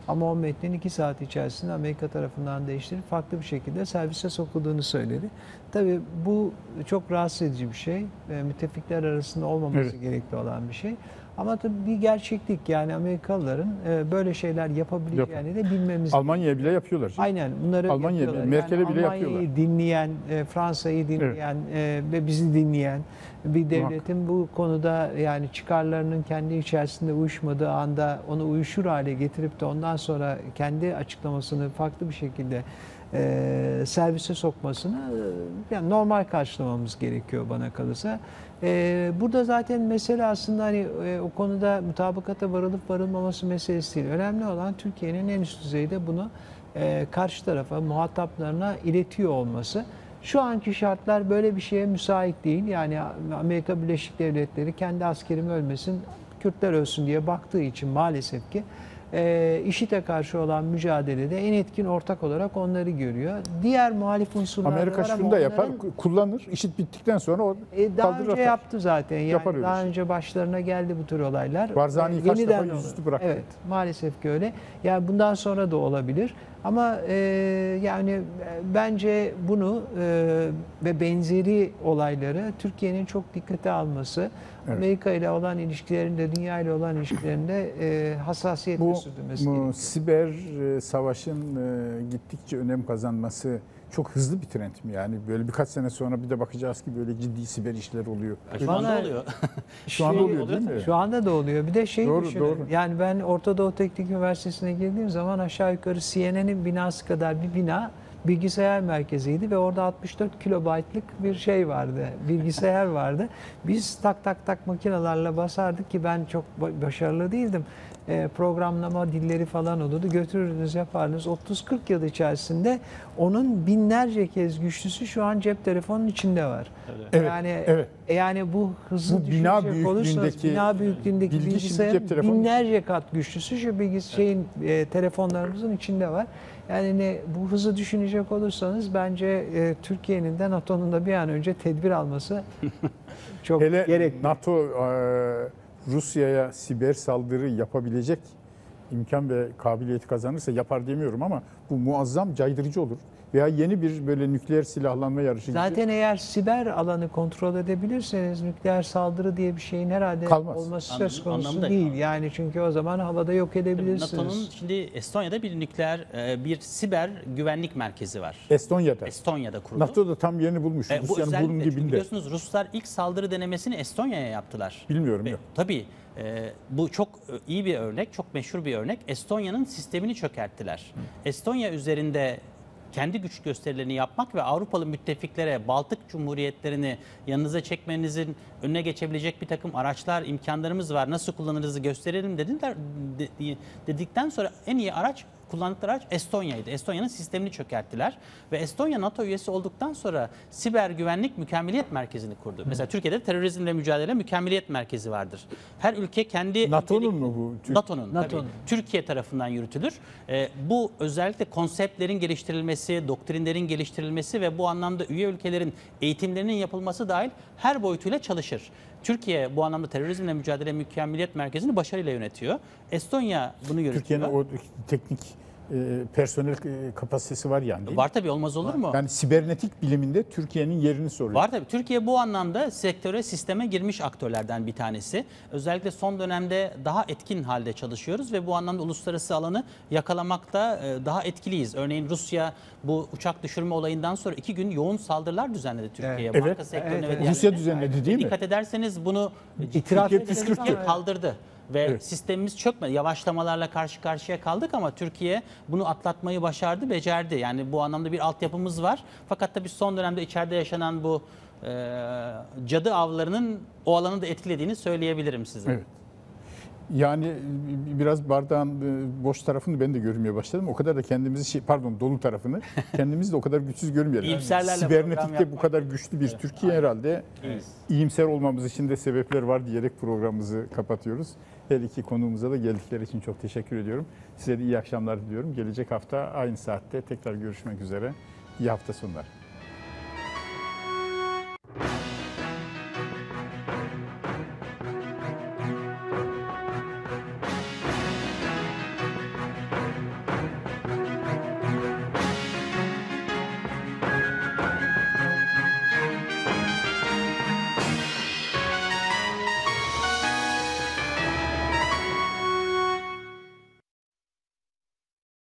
Ama o metnin iki saat içerisinde Amerika tarafından değiştirilip farklı bir şekilde servise sokulduğunu söyledi. Tabii bu çok rahatsız edici bir şey. E, müttefikler arasında olmaması Evet. gerekli olan bir şey. Ama tabii bir gerçeklik, yani Amerikalıların e, böyle şeyler yapabileceğini de bilmemiz gerekiyor. Almanya'ya bile yapıyorlar. Aynen bunları Almanya, yapıyorlar. Merkel'e bile Almanya'yı yapıyorlar. dinleyen, e, Fransa'yı dinleyen e, ve bizi dinleyen bir devletin bu konuda yani çıkarlarının kendi içerisinde uyuşmadığı anda onu uyuşur hale getirip de ondan sonra kendi açıklamasını farklı bir şekilde e, servise sokmasını e, yani normal karşılamamız gerekiyor bana kalırsa. E, burada zaten mesele aslında hani e, o konuda mutabakata varılıp varılmaması meselesi değil. Önemli olan Türkiye'nin en üst düzeyde bunu e, karşı tarafa, muhataplarına iletiyor olması. Şu anki şartlar böyle bir şeye müsait değil. Yani Amerika Birleşik Devletleri kendi askerim ölmesin, Kürtler ölsün diye baktığı için maalesef ki e, IŞİD'e karşı olan mücadelede en etkin ortak olarak onları görüyor. Diğer muhalif unsurlar Amerika var ama şunu da yapar, onların- kullanır. İşit bittikten sonra o e, daha kaldırır önce atar. yaptı zaten. Yani Yapar öyle daha şey. önce başlarına geldi bu tür olaylar. Barzani E, kaç defa yeniden yüzüstü olur. bıraktı. Evet, maalesef ki öyle. Yani bundan sonra da olabilir. Ama e, yani e, bence bunu e, ve benzeri olayları Türkiye'nin çok dikkate alması, Evet. Amerika ile olan ilişkilerinde, dünya ile olan ilişkilerinde e, hassasiyetle Bu, sürdürmesi bu gerekiyor. siber e, savaşın e, gittikçe önem kazanması çok hızlı bir trend mi? Yani böyle birkaç sene sonra bir de bakacağız ki böyle ciddi siber işler oluyor. Şu anda Bana- oluyor. Şu anda Şey oluyor değil mi? Şu anda da oluyor. Bir de şey Doğru, düşünün. doğru. Yani ben Orta Doğu Teknik Üniversitesi'ne girdiğim zaman aşağı yukarı C N N'in binası kadar bir bina bilgisayar merkeziydi ve orada altmış dört kilobaytlık bir şey vardı. Bilgisayar vardı. Biz tak tak tak makinelerle basardık ki ben çok ba- başarılı değildim. E, programlama dilleri falan olurdu. Götürürdünüz, yapardınız. otuz kırk yıl içerisinde onun binlerce kez güçlüsü şu an cep telefonunun içinde var. Evet, yani evet. yani bu hızı Bu bina düşünecek olursanız büyüklüğündeki bina büyüklüğündeki bilgi şimdi bilgisayarın cep telefonu- binlerce kat güçlüsü şu bilgis şeyin e, telefonlarımızın içinde var. Yani ne, bu hızı düşünecek olursanız bence e, Türkiye'nin de NATO'nun da bir an önce tedbir alması çok Hele gerekli. NATO e, Rusya'ya siber saldırı yapabilecek imkan ve kabiliyeti kazanırsa yapar demiyorum ama bu muazzam caydırıcı olur. Veya yeni bir böyle nükleer silahlanma yarışı gibi. Zaten eğer siber alanı kontrol edebilirseniz nükleer saldırı diye bir şeyin herhalde Kalmaz. olması Anlam- söz konusu anlamda değil. kalmaz. Yani çünkü o zaman havada yok edebilirsiniz. NATO'nun şimdi Estonya'da bir nükleer, e, bir siber güvenlik merkezi var. Estonya'da. Estonya'da kuruldu. NATO'da tam yerini bulmuş. E, bu Rusya'nın özellikle burnun çünkü dibinde. biliyorsunuz Ruslar ilk saldırı denemesini Estonya'ya yaptılar. Bilmiyorum Ve yok. tabii e, bu çok e, iyi bir örnek, çok meşhur bir örnek. Estonya'nın sistemini çökerttiler. Estonya üzerinde kendi güç gösterilerini yapmak ve Avrupalı müttefiklere Baltık Cumhuriyetlerini yanınıza çekmenizin önüne geçebilecek bir takım araçlar, imkanlarımız var. Nasıl kullanırızı gösterelim dediler. De- dedikten sonra en iyi araç, kullandıkları araç Estonya'ydı. Estonya'nın sistemini çökerttiler ve Estonya NATO üyesi olduktan sonra siber güvenlik mükemmeliyet merkezini kurdu. Mesela Türkiye'de terörizmle mücadele mükemmeliyet merkezi vardır. Her ülke kendi NATO'nun mu bu? Türk- NATO'nun tabii. NATO'nun. Türkiye tarafından yürütülür. Ee, bu özellikle konseptlerin geliştirilmesi, doktrinlerin geliştirilmesi ve bu anlamda üye ülkelerin eğitimlerinin yapılması dahil her boyutuyla çalışır. Türkiye bu anlamda terörizmle mücadele mükemmeliyet merkezini başarıyla yönetiyor. Estonya bunu yönetiyor. Türkiye'nin o teknik e, personel e, kapasitesi var yani değil mi? Var tabii, olmaz olur mu? Yani sibernetik biliminde Türkiye'nin yerini soruyor. Var tabii. Türkiye bu anlamda sektöre, sisteme girmiş aktörlerden bir tanesi. Özellikle son dönemde daha etkin halde çalışıyoruz ve bu anlamda uluslararası alanı yakalamakta e, daha etkiliyiz. Örneğin Rusya bu uçak düşürme olayından sonra iki gün yoğun saldırılar düzenledi Türkiye'ye. Evet. Banka sektörüne Evet, ve evet. diğerlerine. Rusya düzenledi değil mi? Dikkat ederseniz bunu İtiraf Türkiye edildi Türkiye ama- kaldırdı. Ve Evet. sistemimiz çökmedi. Yavaşlamalarla karşı karşıya kaldık ama Türkiye bunu atlatmayı başardı, becerdi. Yani bu anlamda bir altyapımız var. Fakat tabii son dönemde içeride yaşanan bu e, cadı avlarının o alanı da etkilediğini söyleyebilirim size. Evet. Yani biraz bardağın e, boş tarafını ben de görmeye başladım. O kadar da kendimizi şey, pardon dolu tarafını kendimizi de o kadar güçsüz görmeyelim. İyimserlerle program Sibernetikte bu yapmak. kadar güçlü bir Türkiye herhalde İyiyiz. iyimser olmamız için de sebepler var diyerek programımızı kapatıyoruz. Her iki konuğumuza da geldikleri için çok teşekkür ediyorum. Size de iyi akşamlar diliyorum. Gelecek hafta aynı saatte tekrar görüşmek üzere. İyi hafta sonları.